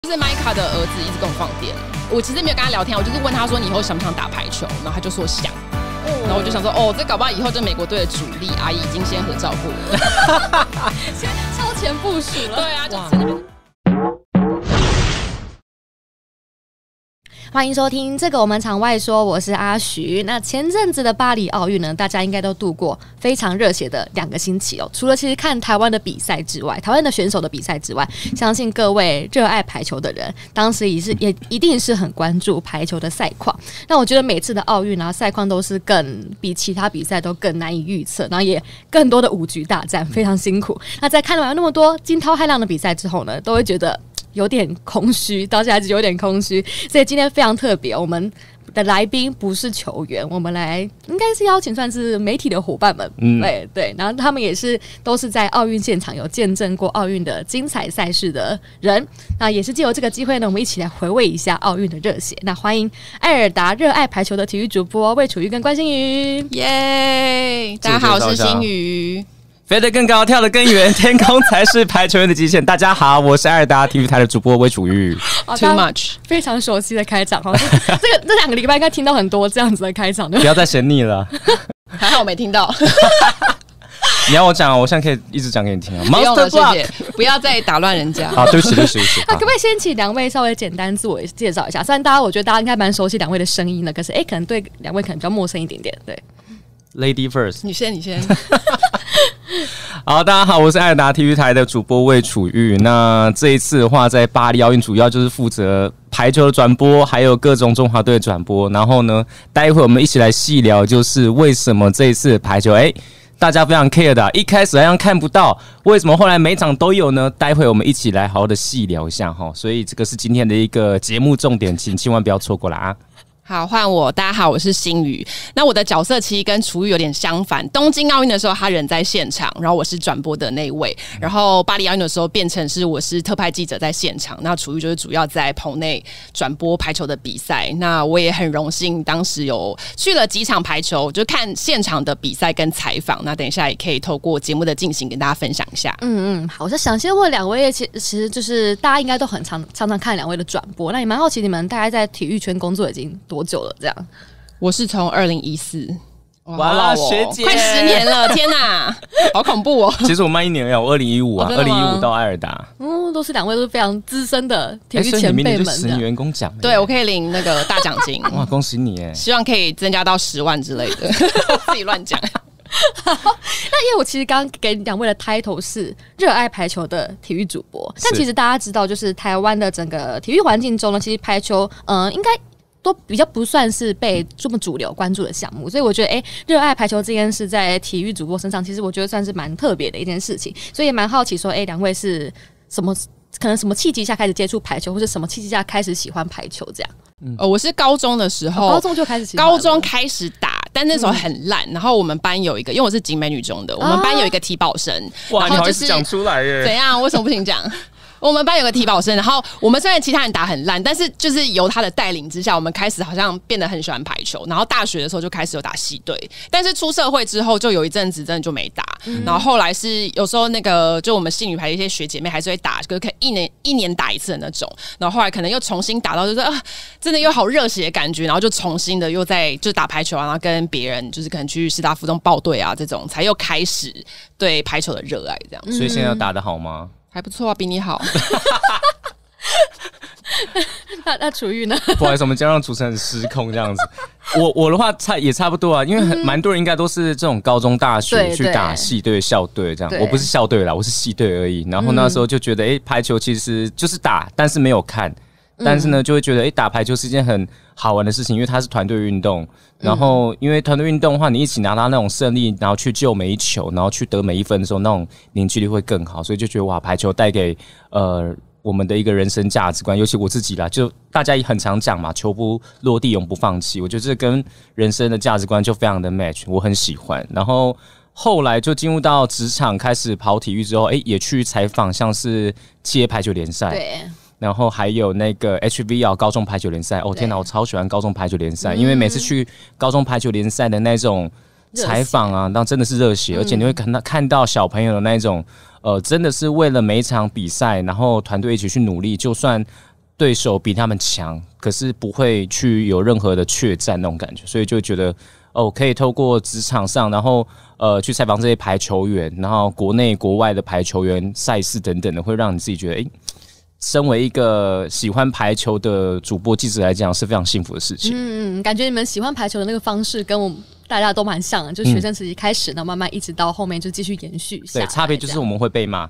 就是麦卡的儿子一直跟我放电，我其实没有跟他聊天，我就是问他说你以后想不想打排球，然后他就说想，然后我就想说这搞不好以后就美国队的主力阿姨已经先合照过了， 先超前部署了。 对啊，就在那边。 欢迎收听这个我们场外说，我是阿徐。那前阵子的巴黎奥运呢，大家应该都度过非常热血的2个星期哦。除了其实看台湾的比赛之外，台湾的选手的比赛之外，相信各位热爱排球的人，当时也一定是很关注排球的赛况。那我觉得每次的奥运啊，赛况都是比其他比赛都更难以预测，然后也更多的5局大战，非常辛苦。那在看完那么多惊涛骇浪的比赛之后呢，都会觉得有点空虚，到现在有点空虚，所以今天非常特别，我们的来宾不是球员，我们来应该是邀请算是媒体的伙伴们，对，然后他们都是在奥运现场有见证过奥运的精彩赛事的人，那也是借由这个机会呢，我们一起来回味一下奥运的热血。那欢迎艾尔达热爱排球的体育主播魏楚瑜跟关心瑜， 耶！大家好，我是心瑜。 飞得更高，跳得更远，天空才是排球员的极限。大家好，我是艾尔达体育台的主播魏楚瑜。 Too much， 非常熟悉的开场哈，这2个礼拜应该听到很多这样子的开场， 不要再嫌腻了。 还好我没听到。 你要我讲，我现在可以一直讲给你听啊。 不用了，谢谢，不要再打乱人家。 好，对不起。 可不可以先请2位稍微简单自我介绍一下？虽然我觉得大家应该蛮熟悉2位的声音的，可是可能对2位可能比较陌生一点点。对 ，Lady first， 你先。 好，大家好，我是艾尔达体育台的主播魏楚瑜。那这一次的话，在巴黎奥运主要就是负责排球的转播，还有各种中华队的转播。然后呢，待会我们一起来细聊，就是为什么这一次的排球，大家非常 care 的，一开始好像看不到，为什么后来每场都有呢？待会我们一起来好好的细聊一下哈。所以这个是今天的一个节目重点，请千万不要错过了啊。 好，换我。大家好，我是心瑜。那我的角色其实跟楚瑜有点相反。东京奥运的时候，他人在现场，然后我是转播的那一位。然后巴黎奥运的时候，变成是我是特派记者在现场。那楚瑜就是主要在棚内转播排球的比赛。那我也很荣幸，当时有去了几场排球，就看现场的比赛跟采访。那等一下也可以透过节目的进行跟大家分享一下。 好，我就想先问2位，其实就是大家应该都很常看2位的转播。那也蛮好奇，你们大概在体育圈工作已经多久了？这样， 我是从2014， 哇，学姐， 快10年了，天哪，好恐怖哦！ 其实我慢1年了，我2015啊，2015到艾尔达， 都是2位都是非常资深的体育前辈们的。 10年员工奖， 对我可以领那个大奖金， 哇，恭喜你耶！ 希望可以增加到10万之类的，自己乱讲。 那因为我其实刚刚给2位的 title 是热爱排球的体育主播，但其实大家知道，就是台湾的整个体育环境中呢，其实排球应该都比较不算是被这么主流关注的项目，所以我觉得热爱排球这件事在体育主播身上，其实我觉得算是蛮特别的一件事情，所以也蛮好奇说2位是可能什么契机下开始接触排球，或者什么契机下开始喜欢排球这样？ 我是高中的时候， 高中就开始喜欢了， 高中开始打，但那时候很烂。然后我们班有一个，因为我是景美女中的，我们班有一个体保生， 哇， 然后你好意思讲出来耶？ 怎样？为什么不行讲？我们班有个体保生，然后我们虽然其他人打很烂，但是就是由他的带领之下，我们开始好像变得很喜欢排球。然后大学的时候就开始有打系队，但是出社会之后就有一阵子真的就没打。然后后来是有时候那个就我们系女排的一些学姐妹还是会打，可以一年打一次的那种。然后后来可能又重新打到就是真的又好热血的感觉，然后就重新的又在就打排球啊，然后跟别人就是可能去师大附中报队啊这种，才又开始对排球的热爱这样。 所以现在要打得好吗？ 还不错啊，比你好。 那楚瑜呢？ 不好意思，我们今天让主持人失控这样子。我的话也差不多啊，因为蛮多人应该都是这种高中、大学去打系队、校队这样。我不是校队啦，我是系队而已。然后那时候就觉得，排球其实就是打，但是没有看。但是呢，就会觉得，打排球是一件很好玩的事情，因为它是团队运动。然后，因为团队运动的话，你一起拿到那种胜利，然后去救每一球，然后去得每一分的时候，那种凝聚力会更好。所以就觉得哇，排球带给我们的一个人生价值观，尤其我自己啦，就大家也很常讲嘛，球不落地永不放弃。我觉得这跟人生的价值观就非常的 match， 我很喜欢。然后后来就进入到职场，开始跑体育之后，也去采访像是企业排球联赛。 对。 然后还有那个 HVL 高中排球联赛，天哪，我超喜欢高中排球联赛，因为每次去高中排球联赛的那种采访啊，那真的是热血，而且你会看到小朋友的那种，真的是为了每一场比赛，然后团队一起去努力，就算对手比他们强，可是不会去有任何的怯战那种感觉，所以就觉得可以透过职场上，然后去采访这些排球员，然后国内国外的排球员赛事等等的，会让你自己觉得身为一个喜欢排球的主播记者来讲是非常幸福的事情。 感觉你们喜欢排球的那个方式跟我们大家都蛮像的，就学生时期开始，然后慢慢一直到后面就继续延续下来。 对，差别就是我们会被骂。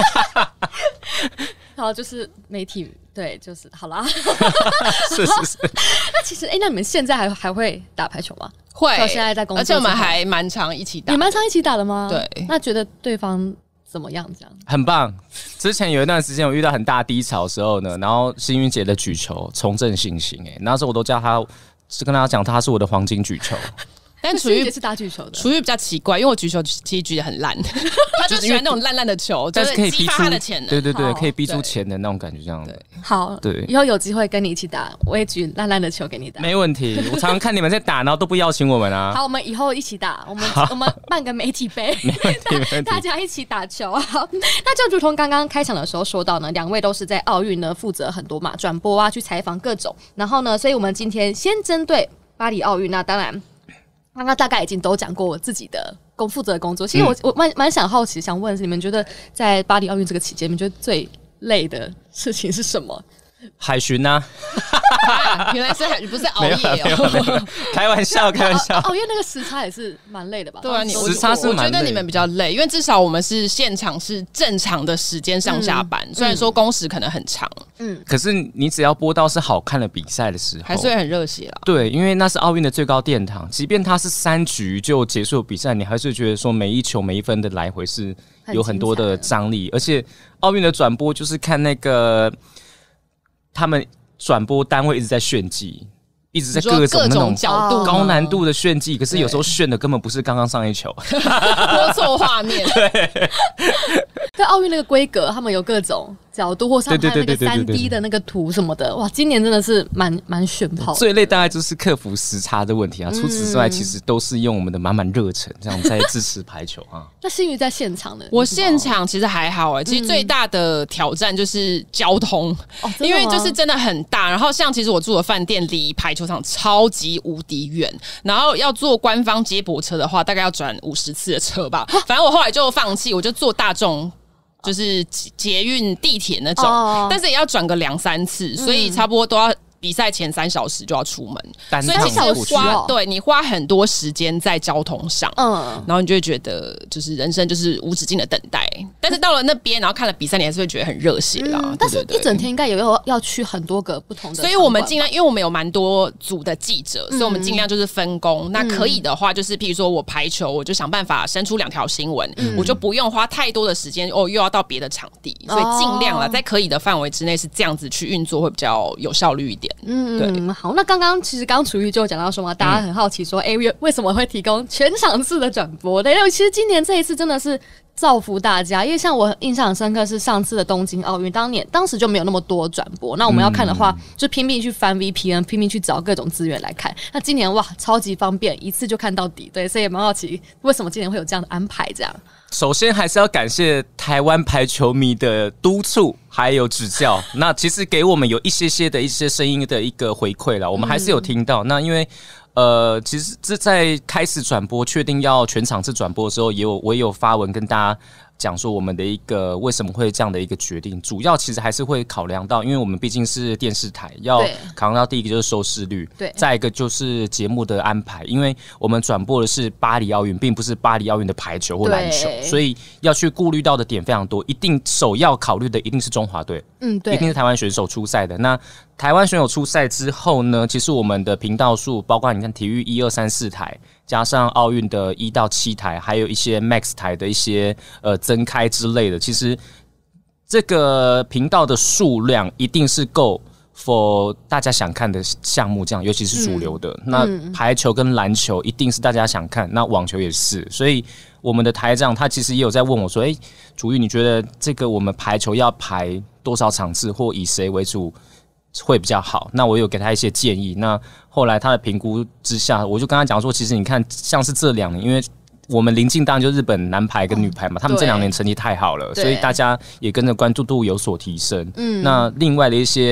然后就是媒体，对，就是好啦。 是。 那其实，那你们现在还会打排球吗？ 会， 到现在在工作， 而且我们还蛮常一起打。 你蛮常一起打的吗？ 对。 那觉得对方怎么样？这样很棒。之前有一段时间我遇到很大低潮的时候呢，然后星云姐的举球重振信心，那时候我都叫她，是跟她讲她是我的黄金举球。 但楚玉也是打举球的， 楚玉比较奇怪，因为我举球其实举得很烂，他就喜欢那种烂烂的球， 但是可以激发他的潜能。 对，可以逼出潜能那种感觉，这样的。 好，对，以后有机会跟你一起打，我也举烂烂的球给你打， 没问题。我常常看你们在打，然后都不邀请我们啊。 好，我们以后一起打，我们办个媒体杯， 没问题， 大家一起打球。好，那就如同刚刚开场的时候说到呢，两位都是在奥运呢负责很多嘛转播啊，去采访各种，然后呢，所以我们今天先针对巴黎奥运，那当然。刚刚大概已经都讲过我自己的负责的工作，其实我蛮想好奇，想问的是，你们觉得在巴黎奥运这个期间，你们觉得最累的事情是什么？ 海巡啊， 原来是不是熬夜哦？ 开玩笑。 因为那个时差也是蛮累的吧？ 对啊， 时差是蛮累的。 我觉得你们比较累，因为至少我们是现场是正常的时间上下班，虽然说工时可能很长， 可是你只要播到是好看的比赛的时候， 还是会很热血啦。 对，因为那是奥运的最高殿堂，即便它是3局就结束的比赛，你还是觉得说每一球每一分的来回是有很多的张力，而且奥运的转播就是看那个。他们转播单位一直在炫技，一直在各种那种角度高难度的炫技，可是有时候炫的根本不是刚刚上一球， 播错画面。 对奥运那个规格，他们有各种角度，或是他们那个3D 的那个图什么的，哇，今年真的是蛮炫炮。 最累大概就是克服时差的问题啊，除此之外，其实都是用我们的满满热忱这样在支持排球啊。 那新宇在现场的， 我现场其实还好其实最大的挑战就是交通，因为就是真的很大。然后像其实我住的饭店离排球场超级无敌远，然后要坐官方接驳车的话，大概要转50次的车吧。反正我后来就放弃，我就坐大众。就是捷运、地铁那种，但是也要转个2-3次，所以差不多都要比赛前3小时就要出门，所以其实对你花很多时间在交通上，然后你就会觉得就是人生就是无止境的等待。但是到了那边，然后看了比赛，你还是会觉得很热血啦。 但是一整天应该也要去很多个不同的， 所以我们尽量，因为我们有蛮多组的记者，所以我们尽量就是分工。那可以的话，就是譬如说我排球，我就想办法生出2条新闻，我就不用花太多的时间又要到别的场地，所以尽量啦，在可以的范围之内是这样子去运作，会比较有效率一点。 对，好，那刚刚楚瑜就讲到说嘛，大家很好奇说，为什么会提供全场次的转播？对，因为其实今年这一次真的是造福大家，因为像我印象很深刻是上次的东京奥运，当时就没有那么多转播，那我们要看的话，就拼命去翻 VPN， 拼命去找各种资源来看。那今年哇，超级方便，一次就看到底。对，所以也蛮好奇，为什么今年会有这样的安排？这样。 首先还是要感谢台湾排球迷的督促还有指教，那其实给我们有一些的一些声音的一个回馈啦，我们还是有听到。那因为其实这在开始转播确定要全场次转播的时候，我也有发文跟大家讲说我们的一个为什么会这样的一个决定，主要其实还是会考量到，因为我们毕竟是电视台，要考量到第一个就是收视率，对，再一个就是节目的安排，因为我们转播的是巴黎奥运，并不是巴黎奥运的排球或篮球，所以要去顾虑到的点非常多，一定首要考虑的一定是中华队，对，一定是台湾选手出赛的。那台湾选手出赛之后呢，其实我们的频道数，包括你看体育1、2、3、4台。加上奥运的1到7台，还有一些 Max 台的一些增开之类的，其实这个频道的数量一定是够 for 大家想看的项目，这样尤其是主流的。那排球跟篮球一定是大家想看，那网球也是。所以我们的台长他其实也有在问我说：“主玉，你觉得这个我们排球要排多少场次，或以谁为主？”会比较好，那我有给他一些建议。那后来他的评估之下，我就跟他讲说，其实你看，像是这2年，因为我们临近当然就日本男排跟女排嘛，他们这2年成绩太好了，所以大家也跟着关注度有所提升。那另外的一些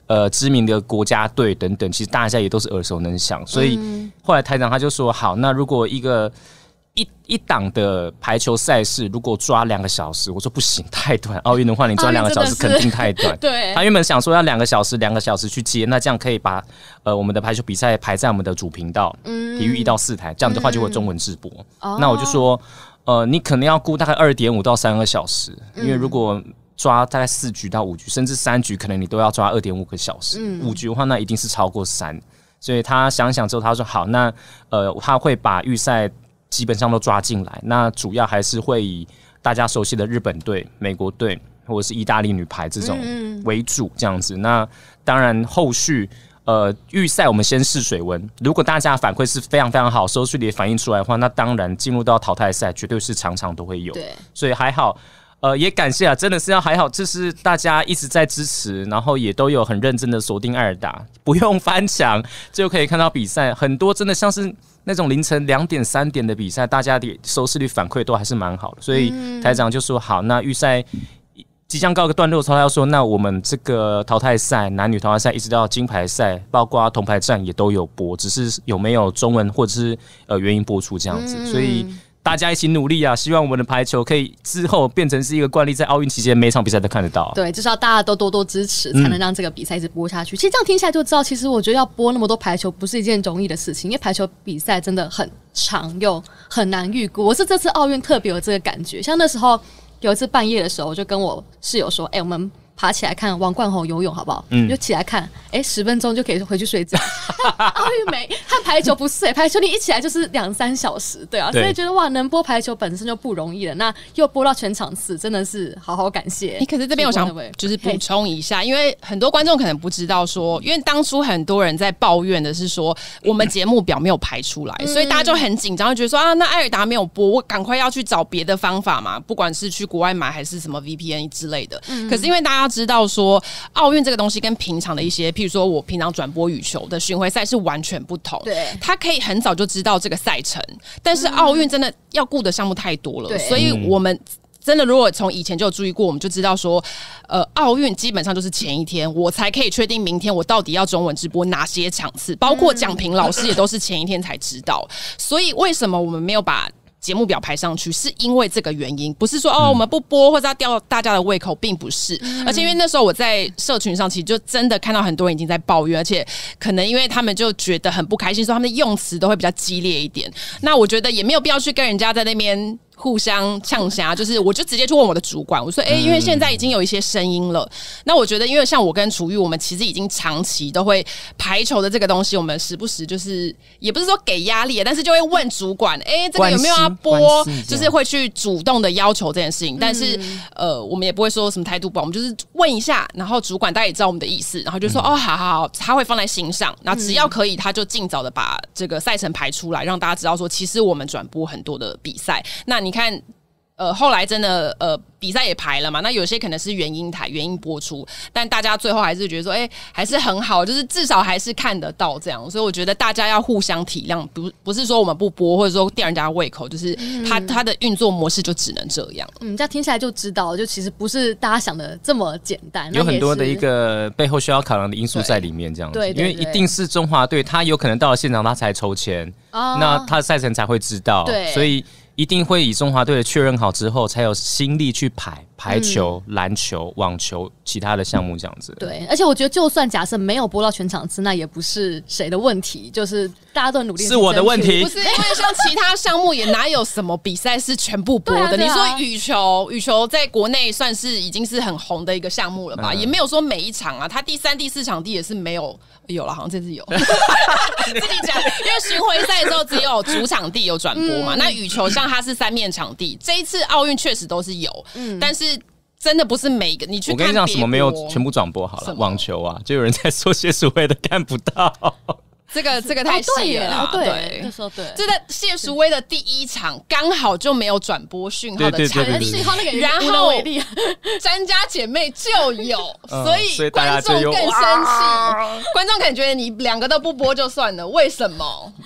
知名的国家队等等，其实大家也都是耳熟能详。所以后来台长他就说，好，那如果一档的排球赛事如果抓2个小时，我说不行，太短。奥运的话，你抓2个小时肯定太短。 对， 他原本想说要2个小时去接，那这样可以把我们的排球比赛排在我们的主频道，体育1到4台，这样的话就会有中文直播。那我就说，你可能要估大概2.5到3个小时，因为如果抓大概4局到5局，甚至3局，可能你都要抓2.5个小时。5局的话，那一定是超过3。所以他想想之后，他说好，那他会把预赛基本上都抓进来，那主要还是会以大家熟悉的日本队、美国队或者是意大利女排这种为主，这样子。那当然后续预赛我们先试水温，如果大家反馈是非常非常好，收视率也反映出来的话，那当然进入到淘汰赛绝对是场场都会有。对，所以还好。也感谢啊，真的是要还好，这是大家一直在支持，然后也都有很认真的锁定爱尔达，不用翻墙就可以看到比赛。很多真的像是那种凌晨2点3点的比赛，大家的收视率反馈都还是蛮好的，所以台长就说好，那预赛即将告一个段落之后，他要说那我们这个淘汰赛男女淘汰赛一直到金牌赛，包括铜牌战也都有播，只是有没有中文或者是原音播出这样子，所以大家一起努力啊！希望我们的排球可以之后变成是一个惯例，在奥运期间每场比赛都看得到。 对，就是要大家都多多支持，才能让这个比赛一直播下去。其实这样听起来就知道，其实我觉得要播那么多排球不是一件容易的事情，因为排球比赛真的很长又很难预估。我是这次奥运特别有这个感觉，像那时候有一次半夜的时候，我就跟我室友说：“我们爬起来看王冠宏游泳好不好？”就起来看，10分钟就可以回去睡觉。奥运没看排球不是排球你一起来就是2-3小时，对啊，所以觉得哇，能播排球本身就不容易了，那又播到全场次，真的是好好感谢。 可是这边我想就是补充一下，因为很多观众可能不知道说，因为当初很多人在抱怨的是说我们节目表没有排出来，所以大家就很紧张，就觉得说啊，那爱尔达没有播，我赶快要去找别的方法嘛，不管是去国外买还是什么 VPN 之类的。可是因为大家知道说，奥运这个东西跟平常的一些，譬如说我平常转播羽球的巡回赛是完全不同，对，他可以很早就知道这个赛程，但是奥运真的要顾的项目太多了，所以我们真的如果从以前就有注意过，我们就知道说，奥运基本上就是前一天我才可以确定明天我到底要中文直播哪些场次，包括讲评老师也都是前一天才知道，所以为什么我们没有把节目表排上去，是因为这个原因，不是说我们不播或者要吊大家的胃口，并不是。而且因为那时候我在社群上，其实就真的看到很多人已经在抱怨，而且可能因为他们就觉得很不开心，说他们的用词都会比较激烈一点。那我觉得也没有必要去跟人家在那边互相呛虾，就是我就直接去问我的主管，我说因为现在已经有一些声音了，那我觉得因为像我跟楚玉，我们其实已经长期都会排球的这个东西，我们时不时就是也不是说给压力，但是就会问主管，这个有没有要播，就是会去主动的要求这件事情，但是我们也不会说什么态度不好，我们就是问一下，然后主管大家也知道我们的意思，然后就说好，他会放在心上，那只要可以，他就尽早的把这个赛程排出来，让大家知道说，其实我们转播很多的比赛，那你看，后来真的比赛也排了嘛，那有些可能是原音播出，但大家最后还是觉得说，还是很好，就是至少还是看得到这样，所以我觉得大家要互相体谅，不是说我们不播或者说吊人家的胃口，就是它的运作模式就只能这样。 这样听起来就知道，就其实不是大家想的这么简单， 有很多的一个背后需要考量的因素在里面，这样子。对，因为一定是中华队，他有可能到了现场他才抽签，那他的赛程才会知道，所以一定会以中华队的确认好之后，才有心力去排球、篮球、网球其他的项目这样子。 对，而且我觉得，就算假设没有播到全场次，那也不是谁的问题，就是大家都努力。 是我的问题， 不是因为像其他项目也哪有什么比赛是全部播的？你说羽球在国内算是已经是很红的一个项目了吧？也没有说每一场啊，它第3、第4场地也是没有。有了，好像这次有自己讲，因为巡回赛的时候只有主场地有转播嘛。那羽球像它是3面场地，这一次奥运确实都是有，但是真的不是每一个你去看。 我跟你讲，什么没有全部转播好了？网球啊，就有人在说谢淑薇的看不到。 这个太细了啦， 对，那时候对， 就在谢淑薇的第1场刚好就没有转播讯号的场地，然后詹家姐妹就有，所以观众更生气，观众可能觉得你2个都不播就算了，为什么？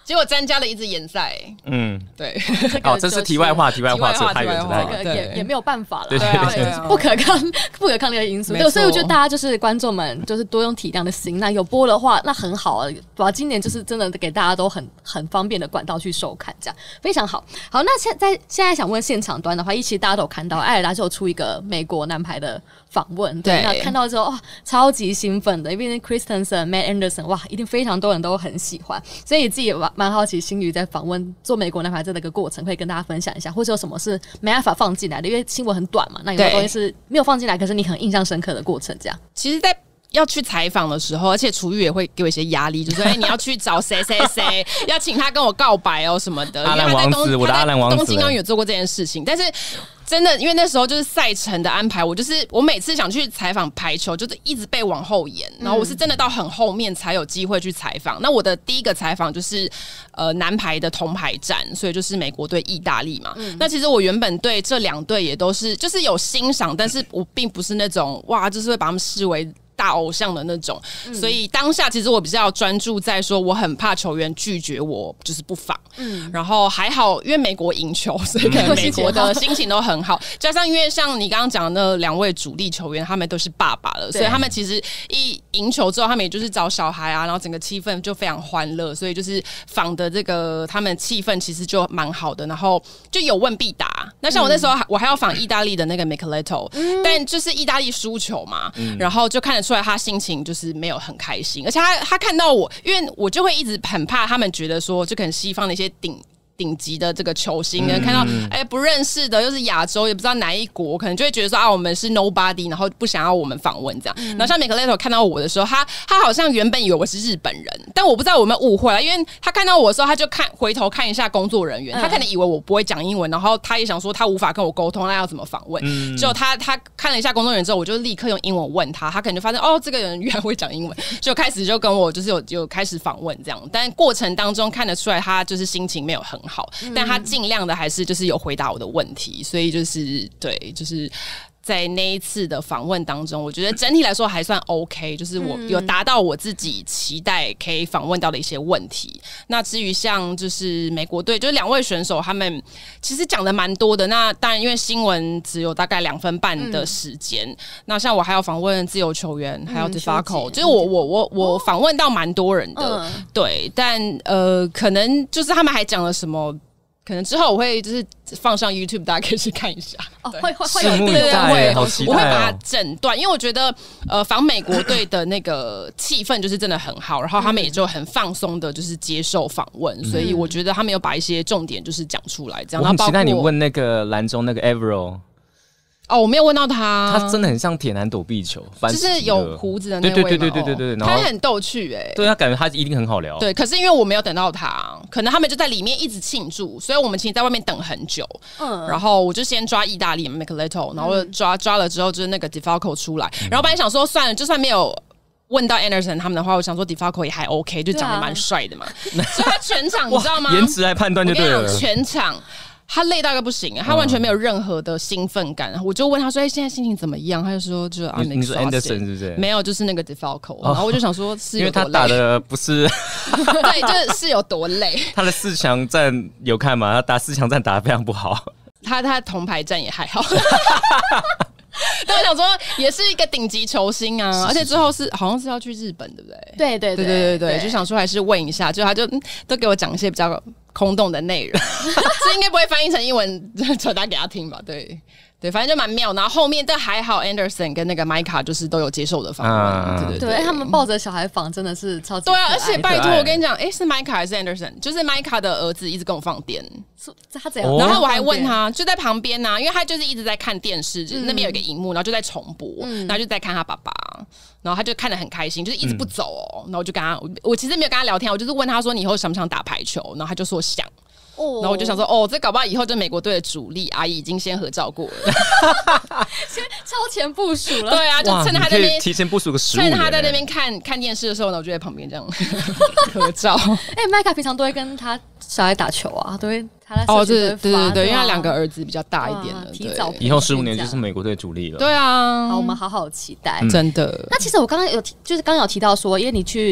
结果詹家的一直延赛，对， 这是题外话，扯太远也没有办法了， 对， 不可抗力的因素。对，所以我觉得大家就是观众们就是多用体谅的心，那有播的话那很好啊，今年就是真的给大家都很方便的管道去收看，这样非常好。好，那现在想问现场端的话，其实大家都有看到艾尔达是有出一个美国男排的访问，对，那看到之后超级兴奋的，因为 Christensen、Matt Anderson 哇，一定非常多人都很喜欢，所以自己也蛮好奇星宇在访问做美国男排这个过程，可以跟大家分享一下，或者有什么是没办法放进来的，因为新闻很短嘛，那有没有东西是没有放进来，可是你很印象深刻的过程？这样， 其实，在要去采访的时候，而且楚玉也会给我一些压力，就说：“你要去找谁，要请他跟我告白哦什么的。” 阿兰王子，我的阿兰王子， 东京奥运有做过这件事情，但是真的，因为那时候就是赛程的安排，我每次想去采访排球，就是一直被往后延，然后我是真的到很后面才有机会去采访。那我的第一个采访就是男排的铜牌战，所以就是美国对意大利嘛。那其实我原本对这2队也都是就是有欣赏，但是我并不是那种哇，就是会把他们视为大偶像的那种，所以当下其实我比较专注在说，我很怕球员拒绝我，就是不访。然后还好，因为美国赢球，所以可能美国的心情都很好。加上因为像你刚刚讲的那2位主力球员，他们都是爸爸了，所以他们其实一赢球之后，他们也就是找小孩啊，然后整个气氛就非常欢乐，所以就是访的这个他们气氛其实就蛮好的，然后就有问必答。那像我那时候我还要访意大利的那个 Micheletto，但就是意大利输球嘛，然后就看得出来他心情就是没有很开心，而且他看到我，因为我就会一直很怕他们觉得说，就可能西方的一些顶级的这个球星，看到不认识的又是亚洲，也不知道哪一国，可能就会觉得说我们是 nobody， 然后不想要我们访问这样。然后像 Micheletto 看到我的时候，他好像原本以为我是日本人，但我不知道我们误会了，因为他看到我的时候，他就回头看一下工作人员，他可能以为我不会讲英文，然后他也想说他无法跟我沟通，那要怎么访问？结果他看了一下工作人员之后，我就立刻用英文问他，他可能就发现这个人原来会讲英文，就开始就跟我就是有开始访问这样。但过程当中看得出来，他就是心情没有很好，但他尽量的还是就是有回答我的问题，所以就是对，就是在那一次的访问当中，我觉得整体来说还算 OK， 就是我有达到我自己期待可以访问到的一些问题。那至于像就是美国队，就是2位选手他们其实讲的蛮多的。那当然因为新闻只有大概2分半的时间，那像我还要访问自由球员，还有 Defaco，就是我访问到蛮多人的，对，但可能就是他们还讲了什么。可能之后我会就是放上 YouTube， 大家可以去看一下。 会有对，好期待我会把它整段，因为我觉得访美国队的那个气氛就是真的很好，然后他们也就很放松的，就是接受访问，所以我觉得他们有把一些重点就是讲出来，这样。 我很期待你问那个篮中那个 Evero。 我没有问到他， 他真的很像铁男躲避球， 就是有胡子的那位嘛。 对， 他很逗趣对他感觉他一定很好聊。 对，可是因为我没有等到他，可能他们就在里面一直庆祝，所以我们其实在外面等很久。然后我就先抓意大利 Micheletto， 然后抓了之后就是那个 Defaco 出来，然后本来想说算了，就算没有问到 Anderson 他们的话，我想说 Defaco 也还 OK， 就长得蛮帅的嘛，所以他全场你知道吗？ 颜值来判断就对了， 全场。他累到一个不行，他完全没有任何的兴奋感。我就问他说：“现在心情怎么样？”他就说：“就是你说 Anderson 是不是？ 没有，就是那个 Defaco。然后我就想说，是因为他打的不是对，就是有多累。 他的4强战有看吗？他打4强战打得非常不好。 他铜牌战也还好。但我想说，也是一个顶级球星啊，而且之后好像是要去日本，对不对？对，就想说还是问一下，就他就都给我讲一些比较空洞的内容，这应该不会翻译成英文传达给他听吧？对，反正就蛮妙。然后后面但还好 ，Anderson 跟那个 Micah 就是都有接受我的访问， 对，他们抱着小孩访真的是超级对啊！而且拜托我跟你讲，是 Micah 还是 Anderson？ 就是 Micah 的儿子一直跟我放电， 他怎样？ 然后我还问他，就在旁边因为他就是一直在看电视，就是那边有一个荧幕，然后就在重播，然后就在看他爸爸，然后他就看得很开心，就是一直不走然后我就跟他，我其实没有跟他聊天，我就是问他说你以后想不想打排球？然后他就说想。然后我就想说，这搞不好以后就美国队的主力阿姨已经先合照过了， 先超前部署了。 对啊，就趁他在那边提前部署个15年， 趁他在那边看电视的时候呢，我就在旁边这样合照。 麦卡平常都会跟他小孩打球啊，都会他在社群对，因为他2个儿子比较大一点的， 提早以后15年就是美国队主力了。 对啊， 好，我们好好期待， 真的。 那其实我刚刚有提到说，因为你去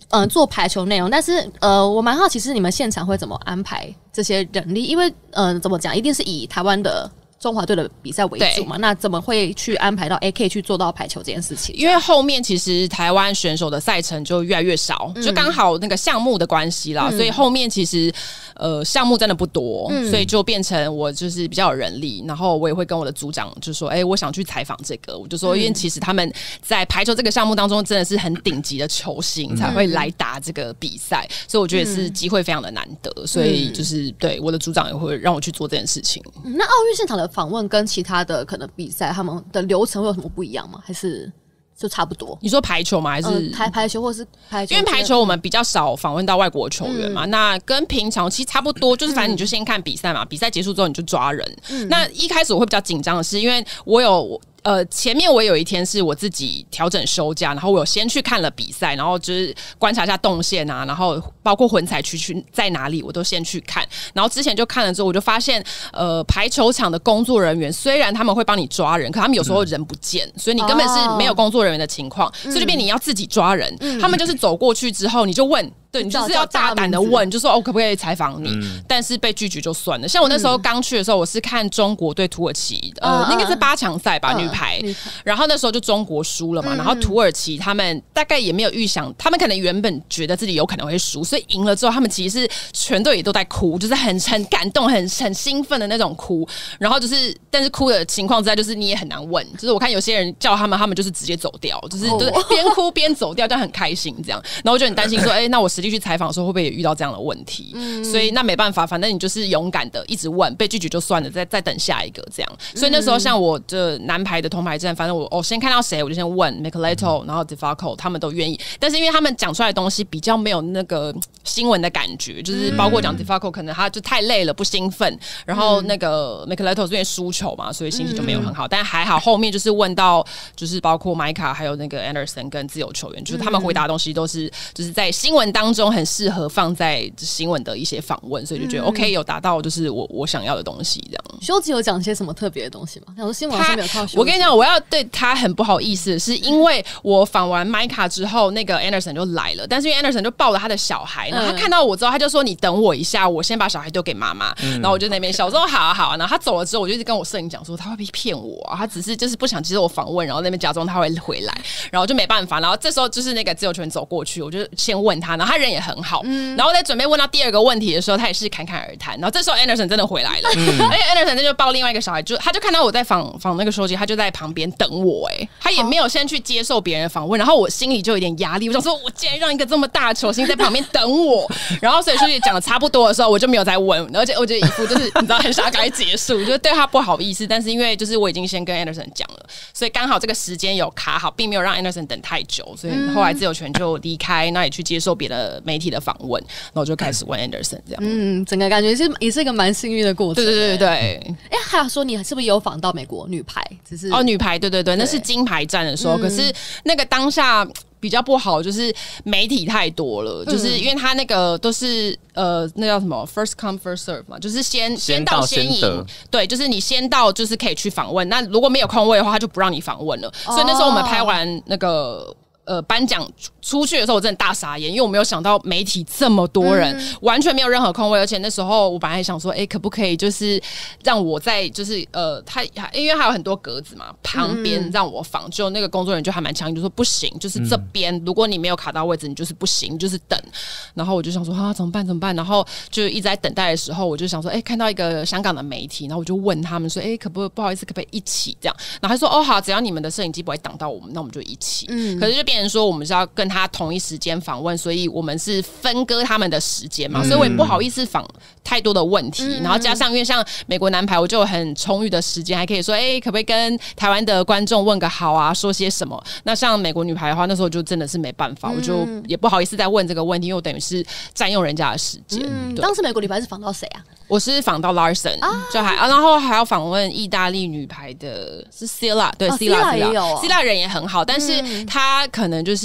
做排球内容，但是我蛮好奇是你们现场会怎么安排这些人力，因为怎么讲，一定是以台湾的中华队的比赛为主嘛，那怎么会去安排到可以去做到排球这件事情？ 因为后面其实台湾选手的赛程就越来越少，就刚好那个项目的关系啦，所以后面其实项目真的不多，所以就变成我就是比较有人力，然后我也会跟我的组长就说，我想去采访这个，我就说，因为其实他们在排球这个项目当中真的是很顶级的球星才会来打这个比赛，所以我觉得也是机会非常的难得，所以就是对我的组长也会让我去做这件事情。 那奥运现场的访问跟其他的可能比赛他们的流程会有什么不一样吗？还是就差不多？ 你说排球吗？还是排球或是排球？ 因为排球我们比较少访问到外国球员嘛，那跟平常其实差不多，就是反正你就先看比赛嘛，比赛结束之后你就抓人。那一开始我会比较紧张的是，因为我有。前面我有一天是我自己调整休假，然后我有先去看了比赛，然后就是观察一下动线啊，然后包括混采区在哪里，我都先去看。然后之前就看了之后，我就发现，排球场的工作人员虽然他们会帮你抓人，可他们有时候人不见，所以你根本是没有工作人员的情况，所以这边你要自己抓人。他们就是走过去之后，你就问。对，你就是要大胆的问，就说可不可以采访你？但是被拒绝就算了。像我那时候刚去的时候，我是看中国对土耳其，应该是8强赛吧，女排。然后那时候就中国输了嘛，然后土耳其他们大概也没有预想，他们可能原本觉得自己有可能会输，所以赢了之后，他们其实是全队也都在哭，就是很感动、很兴奋的那种哭。然后就是，但是哭的情况之下，就是你也很难问。就是我看有些人叫他们就是直接走掉，就是边哭边走掉，就很开心这样。然后我就很担心说，那我实际去采访的时候会不会也遇到这样的问题？所以那没办法，反正你就是勇敢的一直问，被拒绝就算了，再等下一个这样。所以那时候像我这男排的铜牌战，反正我先看到谁我就先问 Michaletto， 然后 DeFalco 他们都愿意，但是因为他们讲出来的东西比较没有那个新闻的感觉，就是包括讲 DeFalco 可能他就太累了不兴奋，然后那个 Michaletto 是因为输球嘛，所以心情就没有很好，但还好后面就是问到就是包括 Micah 还有那个 Anderson 跟自由球员，就是他们回答的东西都是就是在新闻当中很适合放在新闻的一些访问，所以就觉得 OK 有达到就是我想要的东西这样。 修吉有讲些什么特别的东西吗？想说新闻上没有看到修吉。 我跟你讲，我要对他很不好意思，是因为我访完 Micah 之后，那个 Anderson 就来了，但是因为 Anderson 就抱了他的小孩，然后他看到我之后，他就说：“你等我一下，我先把小孩丢给妈妈。”然后我就那边笑，我说：“好啊，好啊。”然后他走了之后，我就一直跟我摄影讲说：“他会不会骗我啊？他只是就是不想接受我访问，然后那边假装他会回来。”然后就没办法，然后这时候就是那个自由球员走过去，我就先问他，然后他人也很好，然后在准备问到第二个问题的时候，他也是侃侃而谈。然后这时候 Anderson 真的回来了，而且 Anderson 就抱另外一个小孩，他就看到我在访那个手机，他就在旁边等我，他也没有先去接受别人的访问，然后我心里就有点压力，我想说，我竟然让一个这么大的球星在旁边等我，然后所以说讲的差不多的时候，我就没有再问，而且我觉得一副就是你知道很想赶紧结束，就对他不好意思，但是因为就是我已经先跟 Anderson 讲了，所以刚好这个时间有卡好，并没有让 Anderson 等太久，所以后来自由权就离开，那也去接受别的媒体的访问，然后就开始问 Anderson 这样， 整个感觉也是一个蛮幸运的过程。 对， 还有说你是不是有访到美国女排？只是女排，对，那是金牌战的时候，可是那个当下比较不好，就是媒体太多了，就是因为他那个都是那叫什么 first come first serve 嘛，就是先到先赢，对，就是你先到就是可以去访问，那如果没有空位的话，他就不让你访问了。所以那时候我们拍完那个颁奖出去的时候，我真的大傻眼，因为我没有想到媒体这么多人，完全没有任何空位，而且那时候我本来想说，可不可以就是让我在就是他因为还有很多格子嘛，旁边让我访，就那个工作人员就还蛮强硬，就说不行，就是这边如果你没有卡到位置，你就是不行，你就是等。然后我就想说怎么办？然后就一直在等待的时候，我就想说，看到一个香港的媒体，然后我就问他们说，不好意思，可不可以一起这样？然后他说，好，只要你们的摄影机不会挡到我们，那我们就一起。可是就变成说我们是要跟他同一时间访问，所以我们是分割他们的时间嘛，所以我也不好意思访太多的问题。然后加上因为像美国男排，我就有很充裕的时间，还可以说可不可以跟台湾的观众问个好啊，说些什么。那像美国女排的话，那时候就真的是没办法，我就也不好意思再问这个问题，因为我等于是占用人家的时间。 当时美国女排是访到谁啊？ 我是访到 Larson，就然后还要访问意大利女排的是 Sila， 对 Sila 也有 ，Sila 人也很好，但是他可能就是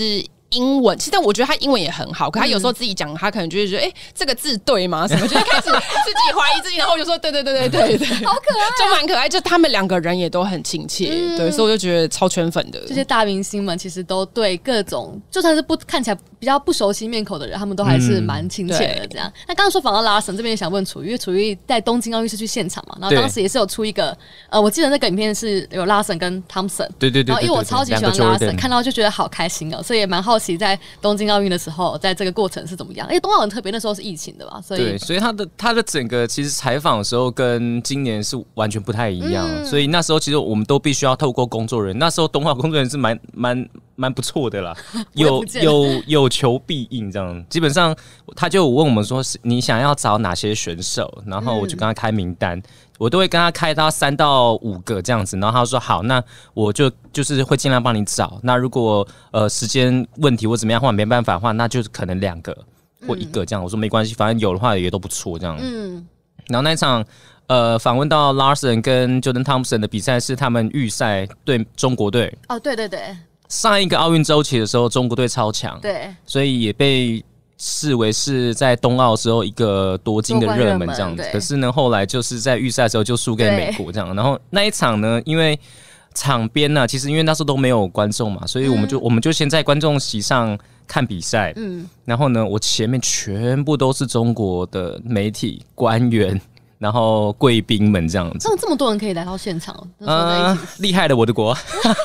英文，其实我觉得他英文也很好，可他有时候自己讲，他可能就会觉得，这个字对吗？什么，就会开始自己怀疑自己，然后我就说，对， 好可爱， 就蛮可爱。就他们2个人也都很亲切，对，所以我就觉得超圈粉的。 这些大明星们其实都对各种就算是看起来比较不熟悉面孔的人，他们都还是蛮亲切的。这样，那刚刚说访到Larson这边也想问楚瑜，因为楚瑜在东京奥运是去现场嘛，然后当时也是有出一个我记得那个影片是有Larson跟 Thompson， 对， 然后因为我超级喜欢Larson，看到就觉得好开心哦，所以也蛮好奇在东京奥运的时候，在这个过程是怎么样？因为冬奥很特别，那时候是疫情的吧，所以他的整个其实采访的时候跟今年是完全不太一样，所以那时候其实我们都必须要透过工作人员，那时候冬奥工作人员是蛮不错的啦，有求必应这样。基本上他就问我们说你想要找哪些选手，然后我就跟他开名单。我都会跟他开到3到5个这样子，然后他说好，那我就是会尽量帮你找。那如果时间问题或怎么样的话没办法的话，那就可能2个或1个这样。我说没关系，反正有的话也都不错这样。然后那一场访问到 Larson 跟 Jordan Thompson 的比赛是他们预赛对中国队。 哦，对。 上一个奥运周期的时候，中国队超强， 对， 所以也被视为是在冬奥的时候一个夺金的热门这样子，可是呢，后来就是在预赛的时候就输给美国这样。然后那一场呢，因为场边呢，其实因为那时候都没有观众嘛，所以我们就先在观众席上看比赛。然后呢，我前面全部都是中国的媒体官员，然后贵宾们这样子。 这么多人可以来到现场， 厉害的我的国。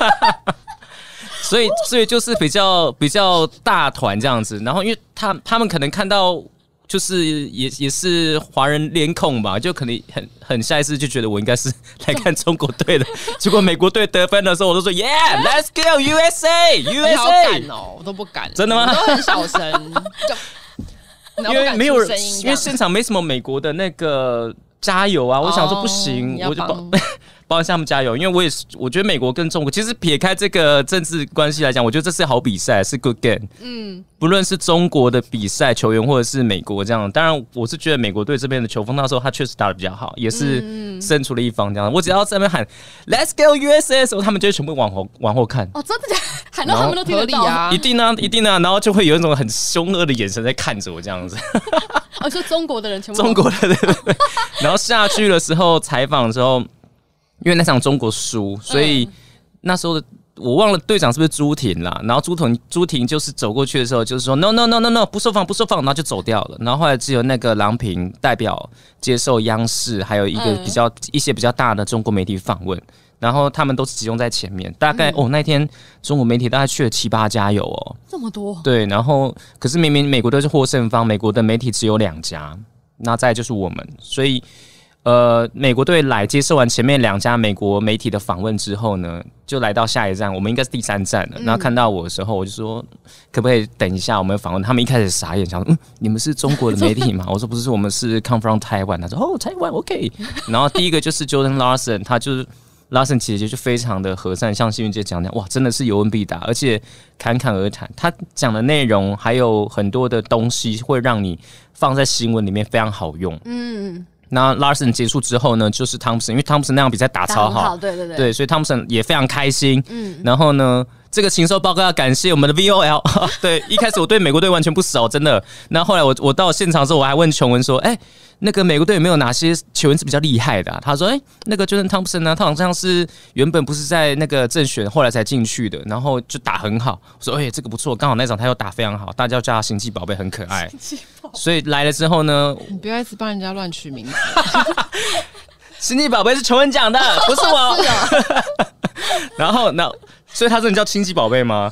所以就是比较大团这样子，然后因为他们可能看到就是也是华人脸孔吧，就可能很下意识就觉得我应该是来看中国队的，结果美国队得分的时候，我都说 Yeah, let's go USA, USA。 好敢哦，我都不敢， 真的吗？ 我都很小声， 因为没有人，因为现场没什么美国的那个加油啊，我想说不行，我就帮他们加油，因为我觉得美国跟中国其实撇开这个政治关系来讲，我觉得这是好比赛，是 good game。不论是中国的比赛球员或者是美国这样，当然我是觉得美国队这边的球风那时候他确实打得比较好，也是胜出了一方这样。我只要在那边喊 Let's go USA 的时候，他们就会全部往后看。 哦，真的喊到他们都听得到啊！ 一定啊，然后就会有一种很凶恶的眼神在看着我这样子。 说中国的人全部中国的对。然后下去的时候采访的时候。因为那场中国输，所以那时候的我忘了队长是不是朱婷啦。然后朱婷就是走过去的时候，就是说 No， 不受访，然后就走掉了。然后后来只有那个郎平代表接受央视还有一些比较大的中国媒体访问，然后他们都是集中在前面。大概那天中国媒体大概去了7、8家有哦， 这么多。 对，然后可是明明美国队是获胜方，美国的媒体只有2家，那再来就是我们，所以。美国队来接受完前面2家美国媒体的访问之后呢，就来到下一站，我们应该是第3站了。然后看到我的时候，我就说可不可以等一下我们访问？他们一开始傻眼，想说你们是中国的媒体吗？我说不是，我们是 come from Taiwan。他说台湾 OK。然后第一个就是 Jordan Larson， 他就是 Larson 姐姐就非常的和善，像幸运姐讲的，哇，真的是有问必答，而且侃侃而谈。他讲的内容还有很多的东西会让你放在新闻里面非常好用。那 Larson 结束之后呢，就是 Thompson， 因为 Thompson 那样比赛打超好， 对， 所以 Thompson 也非常开心。然后呢，这个情报报告要感谢我们的 VOL。对，一开始我对美国队完全不熟，真的。那后来我到现场之后，我还问琼文说：“那个美国队有没有哪些球员是比较厉害的啊？”他说：“那个 Jordan Thompson 呢，他好像是原本不是在那个正选，后来才进去的，然后就打很好。”我说：“这个不错，刚好那场他又打非常好，大家叫他星际宝贝，很可爱。”所以来了之后呢， 你不要一直帮人家乱取名字。 星际宝贝是琼文讲的，不是我。然后所以他真的叫星际宝贝吗？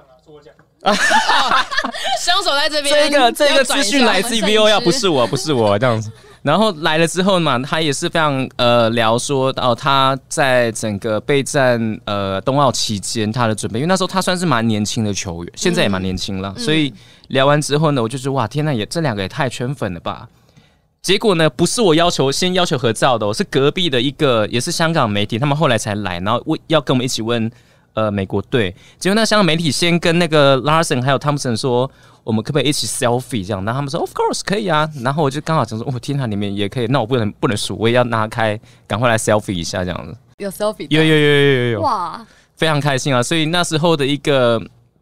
凶手在这边。 这个资讯来自于 VOL， 不是我这样子。然后来了之后嘛，他也是非常聊说他在整个备战冬奥期间他的准备，因为那时候他算是蛮年轻的球员，现在也蛮年轻了，所以聊完之后呢，我就说哇天哪，这2个也太圈粉了吧。结果呢，不是我先要求合照的，是隔壁的一个也是香港媒体，他们后来才来，然后要跟我们一起问美国队。结果那香港媒体先跟那个 Larson 还有 Thompson 说，我们可不可以一起 selfie 这样？然后他们说 Of course 可以啊。然后我就刚好想说，天哪，你们也可以，那我不能数，我也要拿开，赶快来 selfie 一下这样子。 有 selfie？ 有， 哇， 非常开心啊！所以那时候的一个